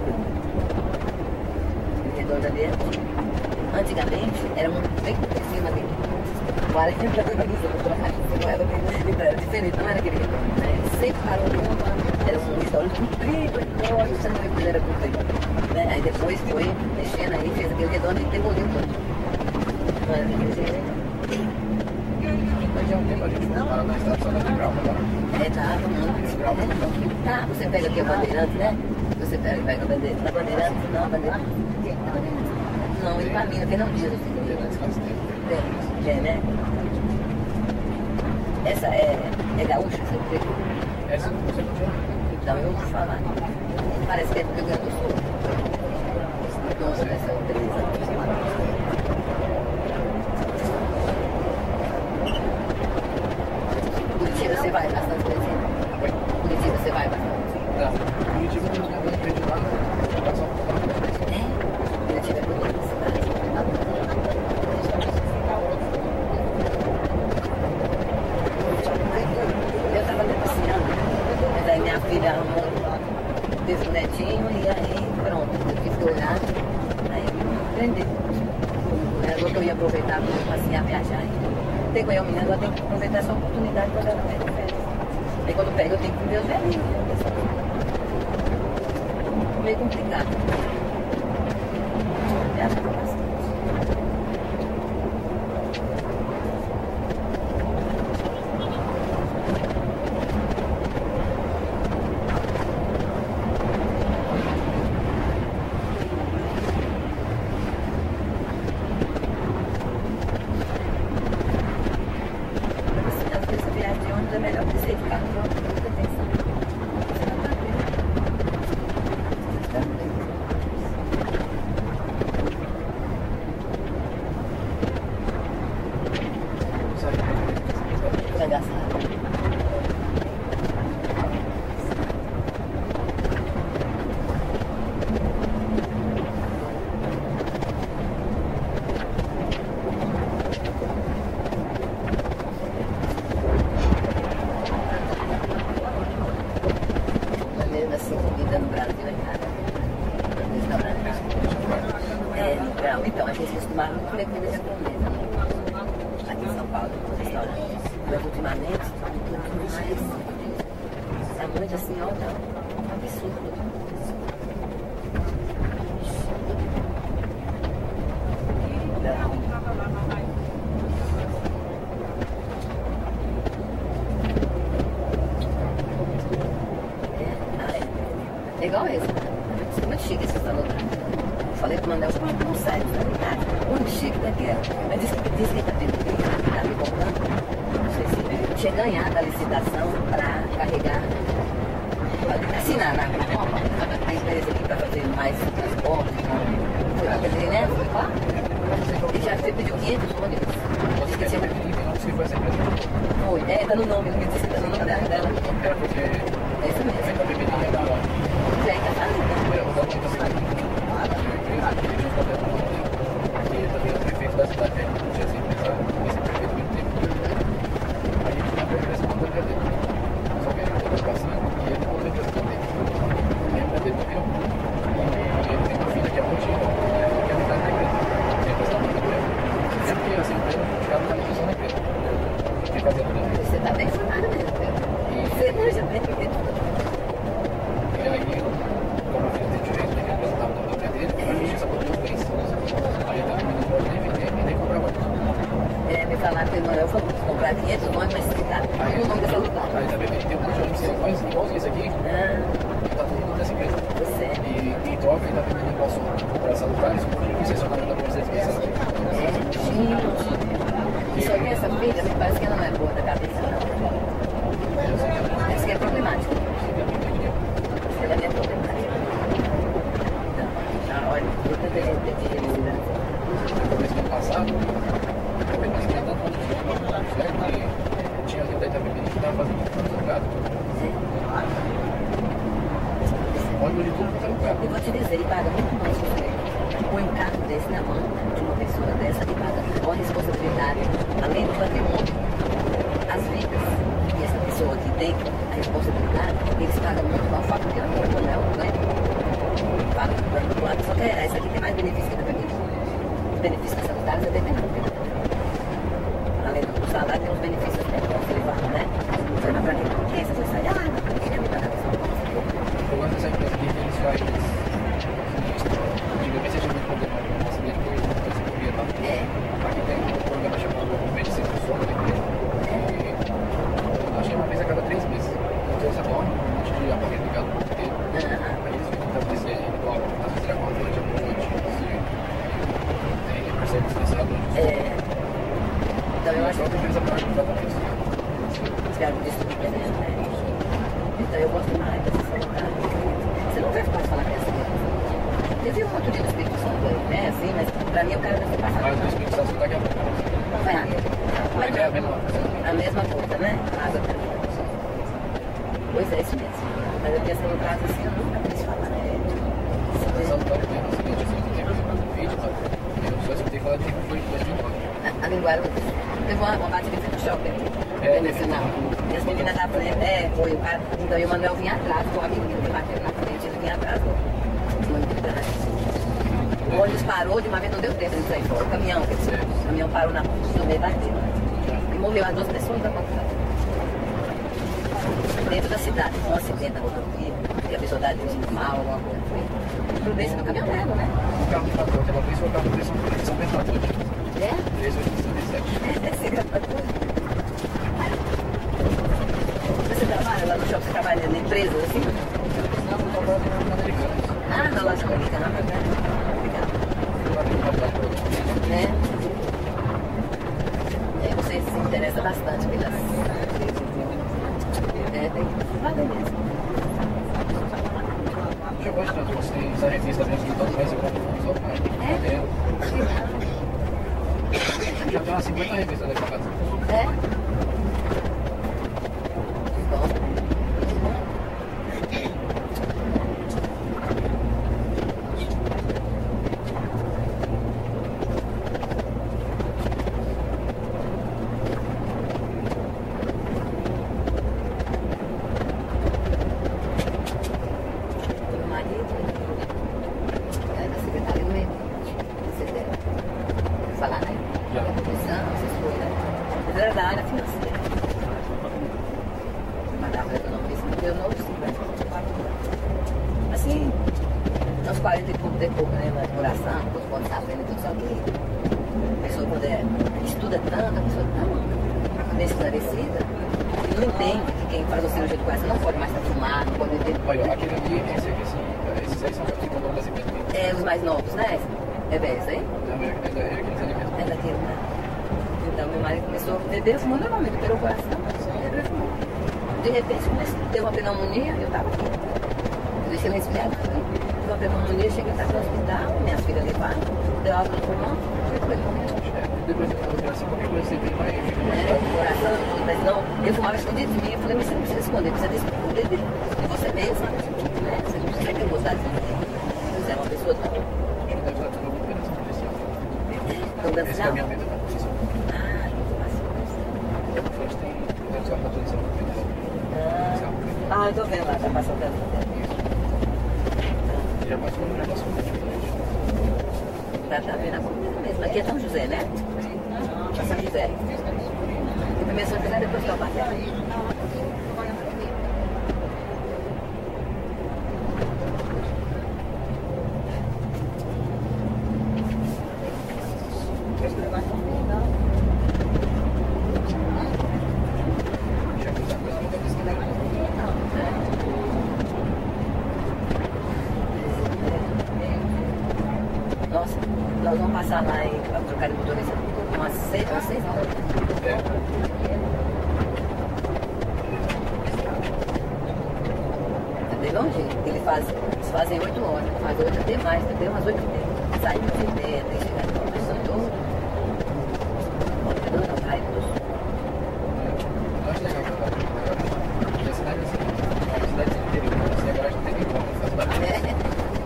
Aquele redondo ali, antigamente, era bem por cima dele. Agora ele era diferente, não era aquele redondo. Né? Sempre parou no lugar. Era um restaurante comprido, enorme, você não lembra que era comprido. Né? Aí depois foi mexendo aí, fez aquele redondo e demoliu tudo. Não era daquele jeito.
Daqui a um tempo a gente vai parar na estação da Grau agora.
Tá, você pega aqui a Bandeirante, né? Você pega a Bandeirante. Na Bandeirante, não, a Bandeirante. Não, ele caminha, tem não dias assim. Tem, né? Essa é gaúcha, você vê?
Essa você não tinha?
Então eu ouvi falar. Parece que é do Rio Grande do Sul. Nossa, essa empresa. Curitiba você vai bastante, por exemplo? Curitiba você vai bastante?
Não. Curitiba eu não vejo de lá, não. Só
Curitiba é bonita cidade. Eu estava negociando, mas aí minha filha arrumou, teve um netinho e aí pronto, eu tive que olhar, aí aprender. Agora que eu ia aproveitar para passear, viajar, e tem que olhar o menino, agora tem que aproveitar essa oportunidade quando ela pega férias. Aí quando pega eu tenho que ver os velhinhos, meio complicado. Viajar bastante. É melhor que você ficar no próprio muita atenção. Você não tá vendo? Engraçado. Assim, comida no Brasil é cara. Restaurante. Então, a gente costumava comer comida japonesa, né? Aqui em São Paulo, no restaurante. Mas ultimamente, muito mais. É muito assim, olha, um absurdo. igual esse. É muito chique esse salão. Falei pro Manel, não sai da cidade. Muito chique daqui. Mas disse que ele tá me contando. Não sei se tinha ganhado a licitação para carregar, para assinar na Copa, a empresa aqui para fazer mais transporte. Foi lá, né? Foi lá. E já pediu 500 ônibus. Disse que tinha... Foi, tá no nome, me disse que tá no nome dela. É isso mesmo. Já ainda tá ali.
Aqui também o prefeito da cidade não tinha sido pensado nesse prefeito muito tempo. Aí a gente tinha a empresa mandando dele. Só que ele estava passando e ele mandou a empresa dele. A empresa dele morreu. E ele tem uma filha que é rotina, que é a metade da empresa. A empresa está muito grande. Sempre que essa empresa não ficava na divisão da empresa. Tem que fazer tudo.
Você tá bem formado mesmo. Você não já tem que ter tudo.
E aí, como a filha tem direito, ele representava o nome dele, a justiça botou os bens. Aí ele não pode nem vender e nem comprar mais.
Me falaram que o Manuel falou que comprar 500 ônibus, mas se dá o nome dessa lugar.
Aí também tem um monte de ônibus iguais esse aqui, que tá todo mundo nessa empresa.
Você.
E em troca ele tá vendendo igual para essa lugar, isso pode não ser só na Mercedes Benz.
Só que essa filha, me parece que ela não é boa da cabeça, não. Parece que é problemática. Ela é problemática. Então, olha, eu também tenho que revisar.
No mês passado, eu também tinha tanto que tinha ali da Itapemirim que estava fazendo alugado. Olha de tudo que alugado.
Eu vou te dizer, ele paga muito mais que você. Um encargo desse na mão de uma pessoa dessa, ele paga uma responsabilidade, além do patrimônio, as vidas. E essa pessoa que tem a responsabilidade, eles pagam muito mal, falam que é um Manuel, né? Pagam do lado, só que essa aqui tem mais benefício que a Itapemirim. Os benefícios sanitários é bem menor. Além do salário, tem os benefícios técnicos que ele fala, né? Você vai pra quem você vai sair, não queria me pagar essa coisa.
Eu gosto dessa empresa aqui que eles fazem. Antigamente você tinha muito problema com o acidente que você podia lá. Aqui tem um programa chamado Medicina do Sono da empresa. Acho que é uma vez a cada 3 meses. Então você dorme antes de apagar o ligado inteiro. Aí eles ficam estabelecer igual, às vezes ele acorda durante a noite, ele percebe estressado.
Então eu acho que
a empresa paga exatamente isso.
os caras me desculpem, né? Então eu gosto mais dessa celular. Você não vai mais falar que é assim. Eu vi um outro dia do Espírito Santo aí, né? Assim, mas pra mim o cara deve ter passado.
Mas o Espírito Santo daqui a pouco.
Vai,
Mas é a mesma coisa.
a mesma coisa, né? Água. Pois é, isso mesmo. Mas eu penso no caso assim, eu nunca quis falar, né?
Só não pode ter o seguinte, assim, que tem um vídeo, eu só escutei falar de que foi em 2009.
A linguagem teve uma batida de shopping aqui, internacional. E as meninas da frente, foi o cara. Então e o Manuel vinha atrás, com a menina que bateu na frente, ele vinha atrás. O ônibus parou, de uma vez não deu tempo de sair fora. O caminhão, quer dizer, o caminhão parou no meio da rua. E morreu as 2 pessoas da quantidade. Dentro da cidade, com um acidente na rodovia, que a pessoa dá dirigindo mal, alguma coisa. Foi prudência do caminhão dela, né?
O carro que bateu aquela vez foi o carro de São Bento à noite.
É?
3867.
Você trabalha lá no shopping, você trabalha na empresa, assim?
Não, eu trabalho na Americanas.
Ah, na loja americana, legal. Né? Você se interessa bastante pelas... tem que valer mesmo.
Eu gosto de você, essa revista mesmo, que todo mês eu compro um só. Já tem umas 50 revistas daqui pra casa.
Assim, uns 40 e pouco depois, né, na oração, os pontos sabendo tudo, só que a pessoa quando estuda tanto, a pessoa está bem esclarecida, não entende que quem faz a cirurgia do coração não pode mais fumar, não pode beber.
Olha, aquele ali, esse aqui, assim, esses aí são o nome das empresas.
É os mais novos, né? É desse, hein?
Não, é aqueles ali mesmo.
É daquele, né? Então meu marido começou a beber, fumou normalmente, operou o coração, bebeu e fumou. De repente, deu uma pneumonia, eu estava aqui. Eu deixei ele resfriado, deu uma pneumonia, cheguei a estar no hospital, minha filha levaram, deu água no pulmão, foi morrendo.
Depois da operação, qualquer coisa você tem, vai
Coração, mas não, eu fumava escondido de mim, eu falei, mas você não precisa esconder, precisa esconder de você mesma, né? Você não precisa ter vontade de ninguém. Você é uma pessoa tão...
Acho que deve estar tudo operação policial.
Tão
Essa é a
dançal.
minha meta da posição.
Ah,
Depois tem, deve estar na posição policial.
ah, eu tô vendo lá, tá passando dentro.
Já passou no negócio diferente.
Tá vendo a comida mesmo. Aqui é São José, né? É São José. E primeiro São José, depois Taubaté. Nossa, nós vamos passar lá em pra trocar de motorista umas 6 horas. É bem longe. Eles fazem 8 horas, faz 8 até mais, até umas 8h30. Sai 8h30, tem que chegar em São todo. Não cai dos.
Eu acho legal, cara. Porque a cidade assim, a cidade do interior, assim, agora já tem como fazer.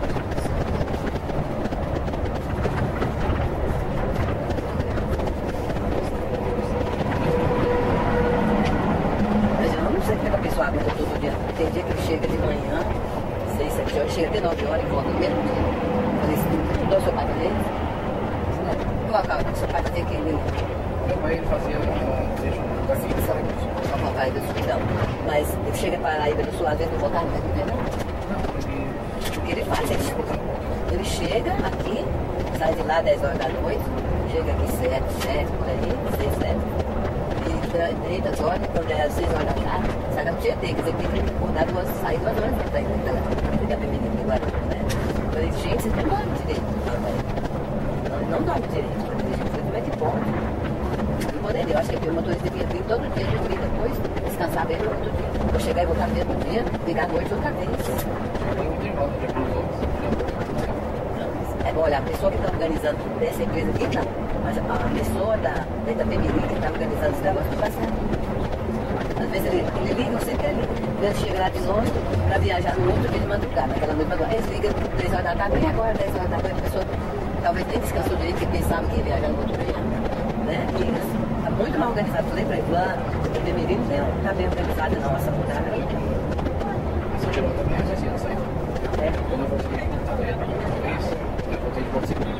Mas eu não sei como é que a pessoa aguenta todo dia. Tem dia que chega de manhã, 6, 7 horas, chega até 9 horas e volta no mesmo dia. Eu falei assim, não dou seu pai pra ele? Qual a seu pai fazia aquele?
Meu pai ele fazia deixa um lugar fixo, sabe?
Só com a Paraíba do Sul, não. Mas ele chega para Paraíba do Sul, às vezes não voltar, não tá entendendo?
Não, ele...
O que ele faz? Ele chega aqui, sai de lá 10 horas da noite, chega aqui 7, por aí, 6, 7. E deita, dorme, quando é às 6 horas da tarde, sai da Tietê, quer dizer que tem que acordar sair 2 horas da tarde, pegar a bebida aqui agora, né? Eu falei, gente, você não dorme direito. Não dorme direito. Eu falei, gente, como é que pode? Não poderia, eu acho que o motorista devia vir todo dia, dormir depois, descansar bem no outro dia. Eu chegar e voltar no mesmo dia, ligar à noite outra vez.
Tem um intervalo de alguns outros.
É, olha, a pessoa que está organizando essa empresa aqui, não. Mas a pessoa da Itapemirim que está organizando esse negócio não está certo. Às vezes ele liga, eu sei que ele liga. Ele chega lá de noite para viajar no outro dia de madrugada, naquela noite madrugada. Eles ligam 3 horas da tarde, e agora 10 horas da noite, a pessoa talvez nem descansou direito, porque pensava que ia viajar no outro dia. Né? Está muito mal organizado. Falei para ele, lá, o Itapemirim não está bem organizado, não, essa mudada.
Essa chegou também, às vezes ia sair. Quando eu voltei, eu voltei de Porto Seguro.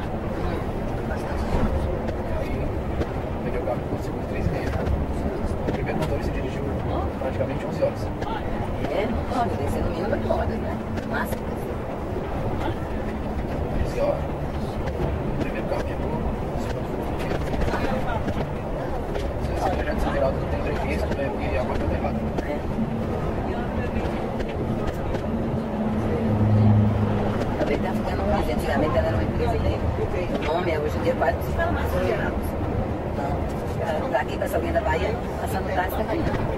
Aí, peguei o carro de Porto Seguro 3h30. O primeiro motorista dirigiu praticamente 11 horas.
É, olha, tem que ser no mínimo 8 horas, né? Máximo.
11 horas. O primeiro carro chegou, o segundo foi o já desesperado, não tem entrevista, né? E a coisa deu errado.
Também tá ficando ruim. Antigamente ela era uma empresa de nome, hoje em dia quase não se fala mais em geral. Então, daqui para Salgueiro da Bahia, passando tarde está ganhando.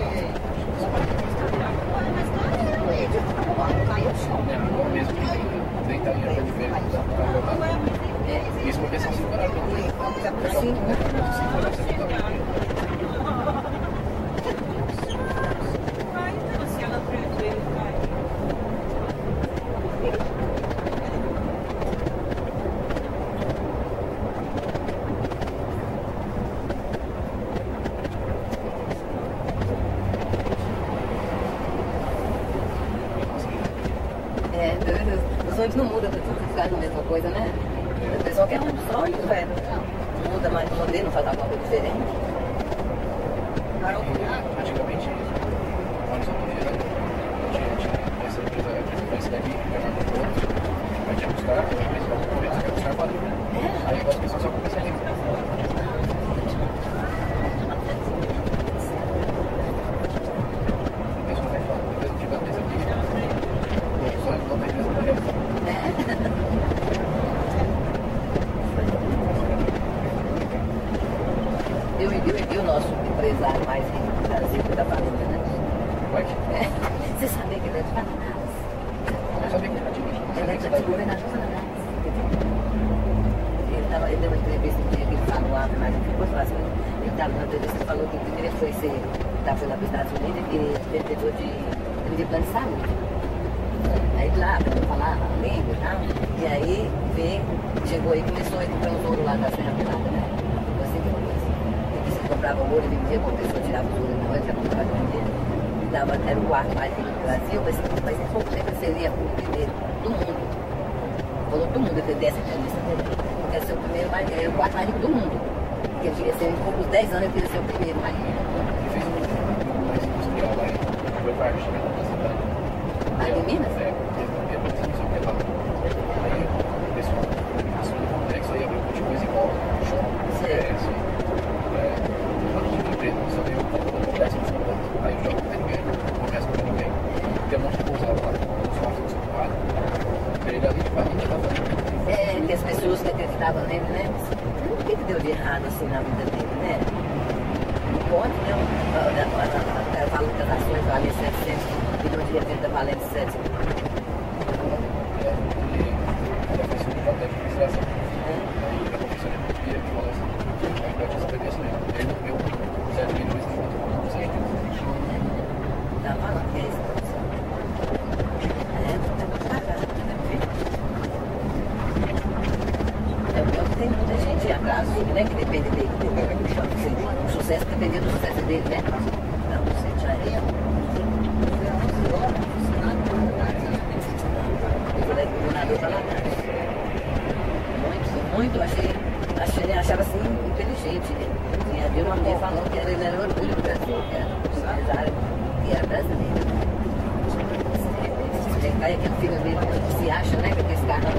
Agora mesmo que nem tá indo de ver, tá voltando. Isso porque são 5 horas.
Sim.
5 horas você tá
os sonhos não mudam, tudo ficar a mesma coisa, né? O pessoal quer um sonho, velho. Muda, mas poder não fazer alguma coisa diferente.
Antigamente, quando eu via, essa empresa vai ser daqui, pegar com o outro, vai te buscar, vai buscar quadrilha. Aí agora as pessoas só começam a rir.
empresário mais rico do Brasil, da família, né?
Ué?
Você sabia que ele é de Bananás?
Eu sabia que ele era de
Ele é de governador Bananás. Ele deu uma entrevista um dia que ele falou lá, mas depois falou assim, ele estava numa entrevista e falou que primeiro ele foi lá para os Estados Unidos e vendedor de plano de saúde. Aí lá, para falar a língua e tal, e aí chegou aí e começou a comprar os ouro lá da Serra Pelada, né? Assim que aconteceu. Ele disse que comprava ouro e vendia, uma pessoa tirava o ouro na hora, já comprava dinheiro. Era o quarto mais rico do Brasil, mas em pouco tempo ele seria o primeiro do mundo. Falou do mundo, ele dessa entrevista dele. Porque era o quarto mais rico do mundo. Porque ele queria ser, em poucos 10 anos, ele queria ser o primeiro mais rico.
Ele fez um mais industrial lá em Boivardo, chegando na cidade.
Aí em Minas?
É, ele não sei o que lá. Aí o pessoal passou no complexo, aí abriu um monte de coisa igual. Isso aí. Quando eu empresa, só veio um pouco do complexo, aí o jogo não tem ninguém, não começa com ninguém. Tem um monte de pousada lá, uns quartos desocupados. Ele ali de família estava.
Que as pessoas que acreditavam nele, né? O que deu de errado assim na vida dele, né? Não pode, né? O valor das ações vale 700, e no dia 30 valendo 700.
Ele fez um papel de administração. Aí a professora de português que falou assim, vai te escrever isso mesmo. Ele não deu 7 milhões e não sei o que.
Tá falando que é isso. Tem muita gente atrás, né, que depende dele. O sucesso dependia do sucesso dele, né? Então, você já é. O governador tá lá atrás. Muito, achava assim, inteligente. E havia uma mulher falando que ele era o orgulho do Brasil, que era um empresário, que era brasileiro. Aí aquele filho dele se acha, né, que esse cara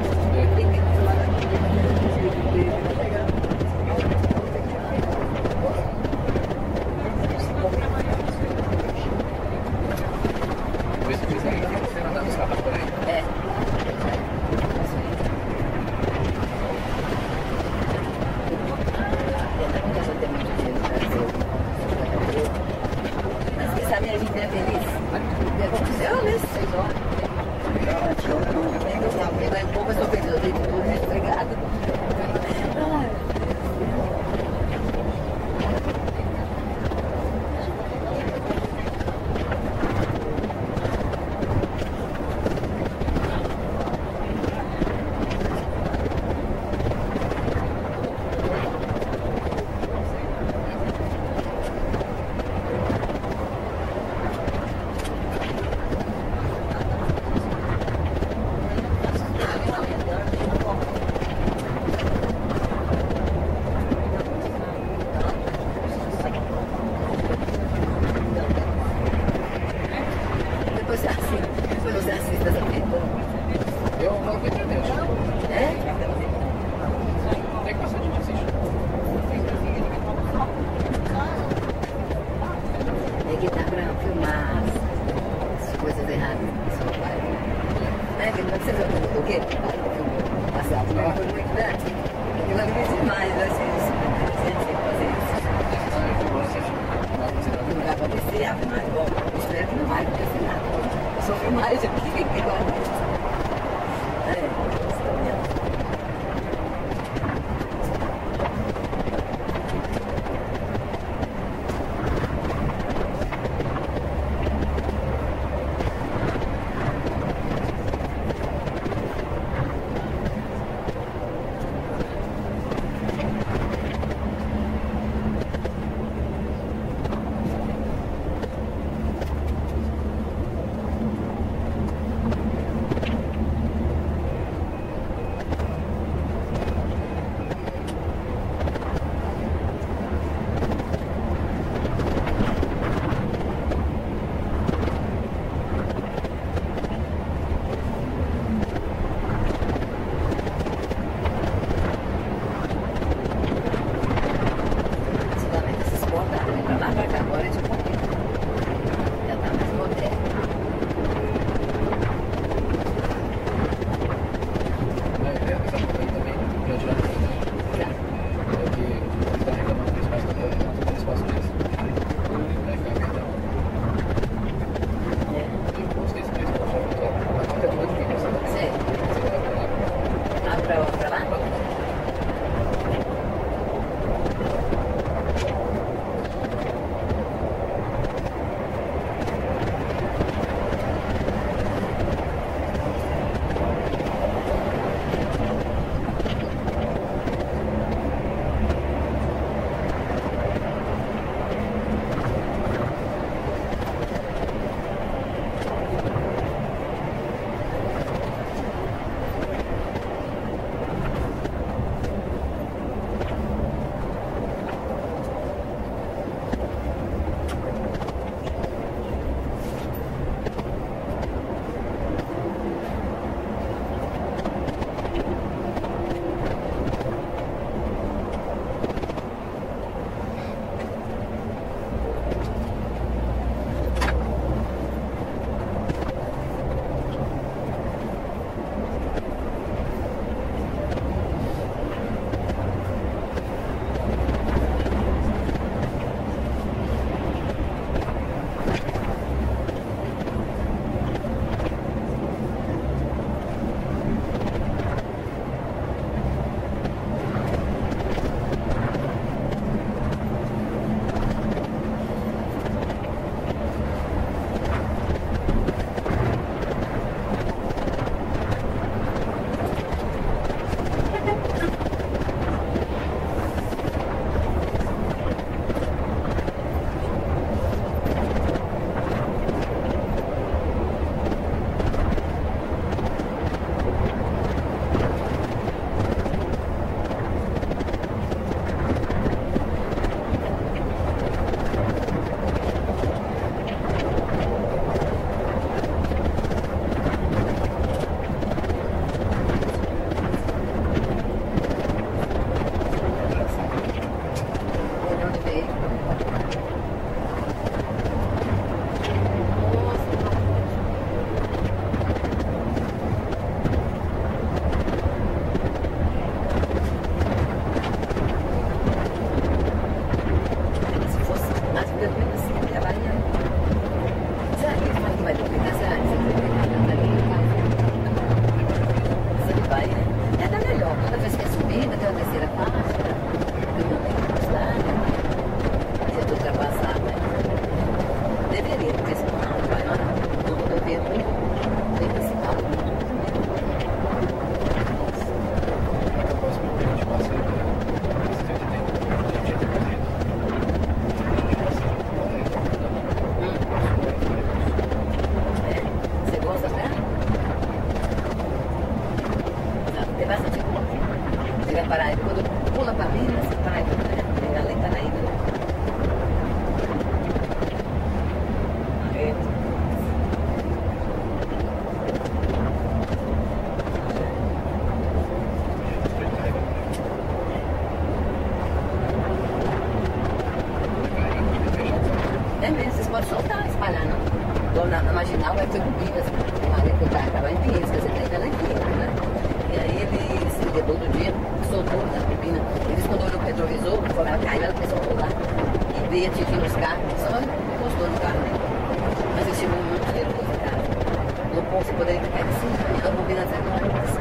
Igual na Marginal vai ter Campinas, ali que o carro estava em Pinheiros, quer dizer, tá ainda aqui, né? E aí ele se levou do dia, soltou da turbina. Eles quando olhou o retrovisor, quando ela caiu, ela começou a pular e veio atingindo os carros, só encostou no carro dele. Mas ele chegou muito cedo com esse carro. No ponto você poderia ter caído assim, a bobina dizendo que não era assim.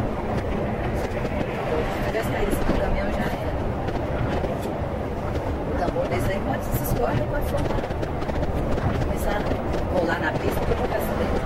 Se tivesse caído assim no caminhão já era. O tambor desse aí pode se escorrer, pode soltar. Começar a rolar na pista para colocar acidente.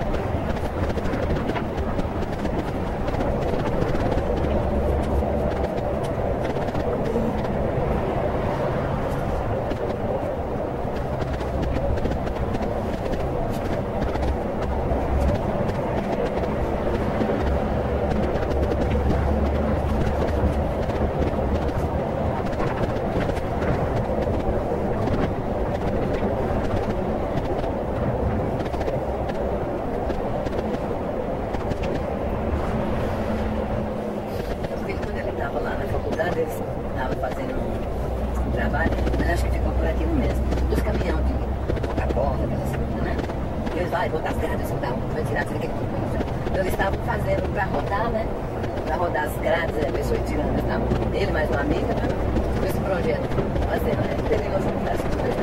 Eles estavam fazendo um trabalho, mas acho que ficou por aqui mesmo. Dos caminhões de Coca-Cola, aquelas coisas, né? E eles vão botar as grades, vai tirar tudo aquilo. Então eles estavam fazendo para rodar, né? Para rodar as grades, a pessoa tirando, estavam. Ele mais uma amiga, né? Com esse projeto fazendo, né? Terminou de montar essas coisas.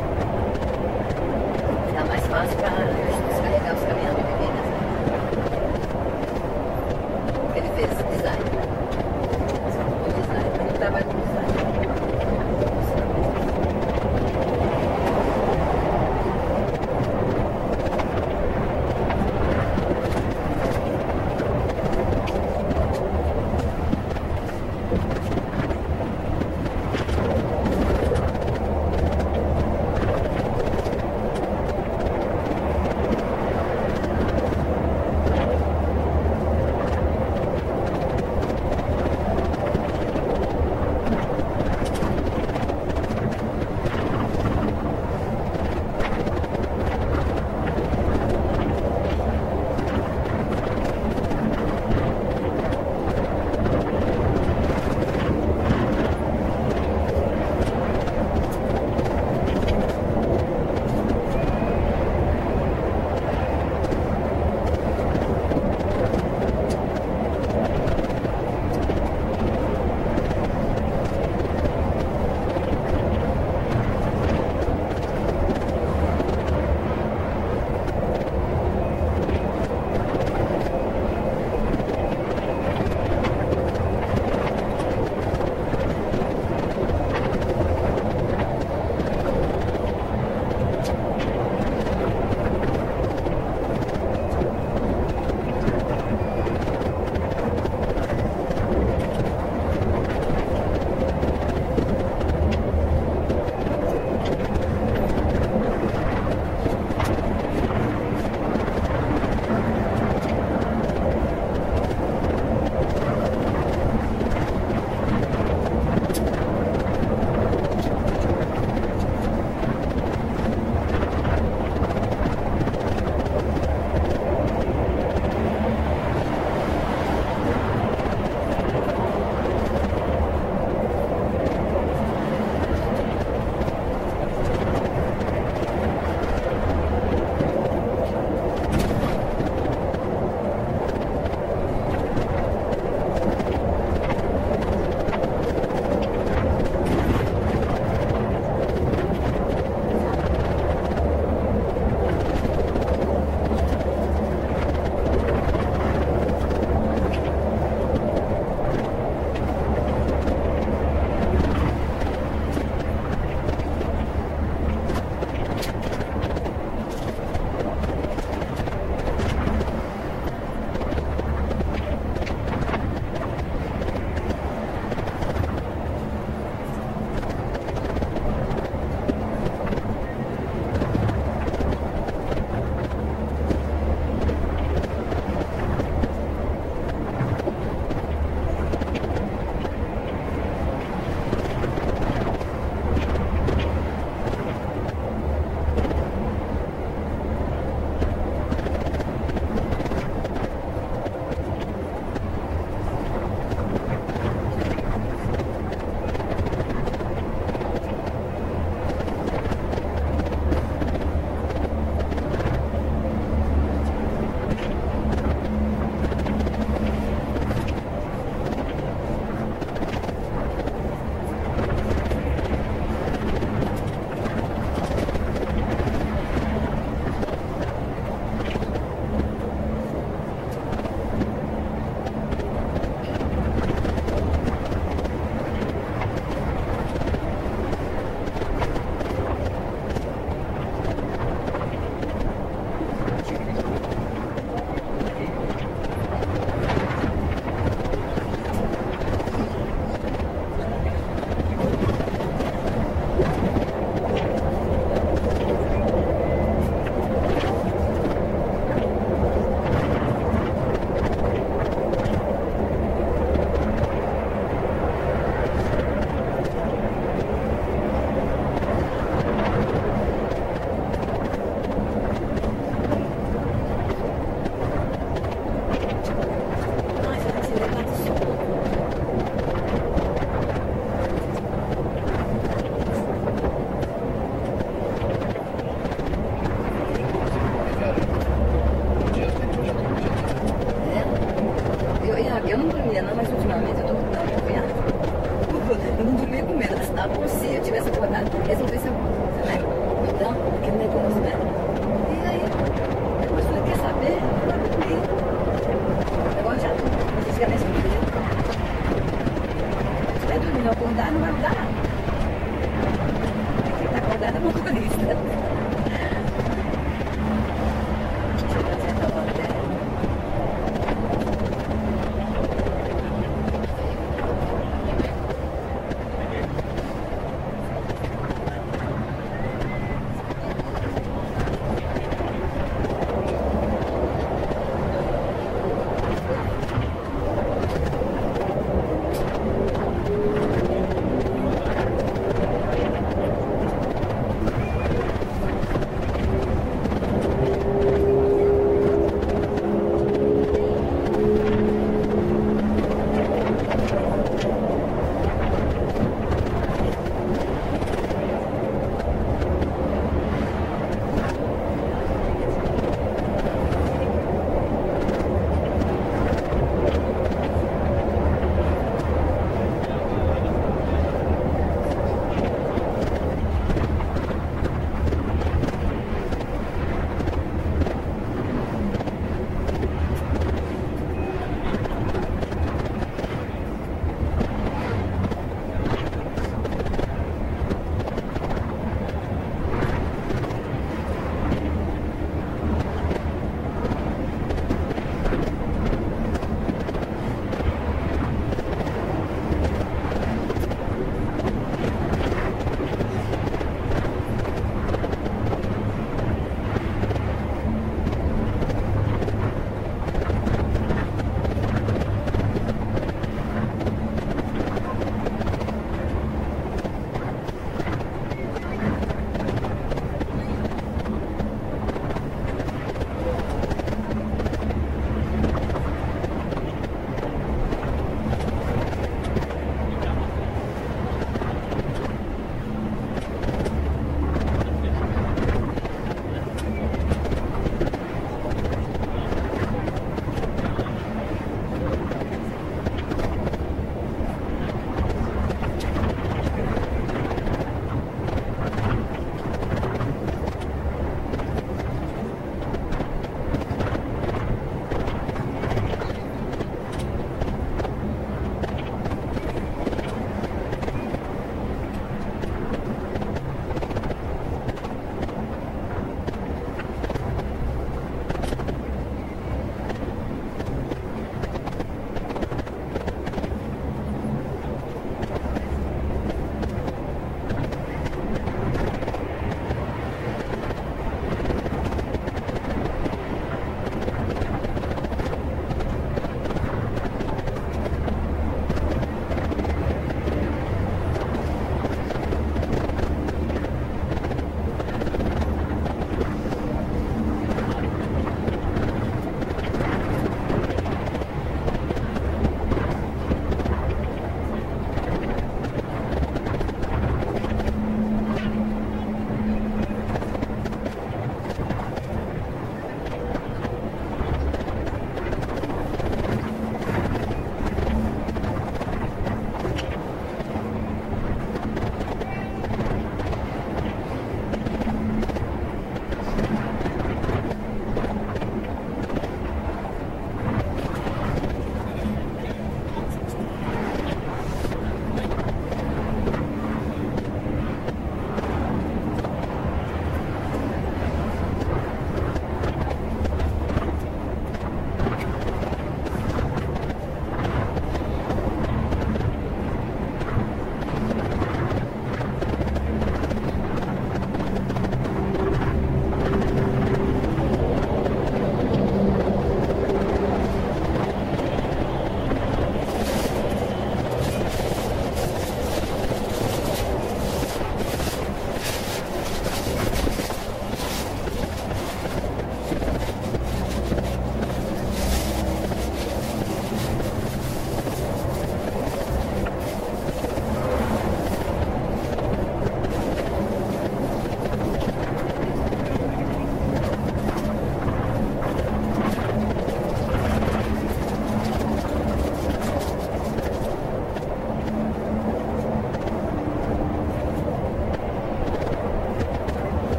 Fica mais fácil para descarregar os caminhões de bebidas. Ele fez design, né? Trabalho com design.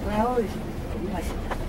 Não é hoje? Não vai ser.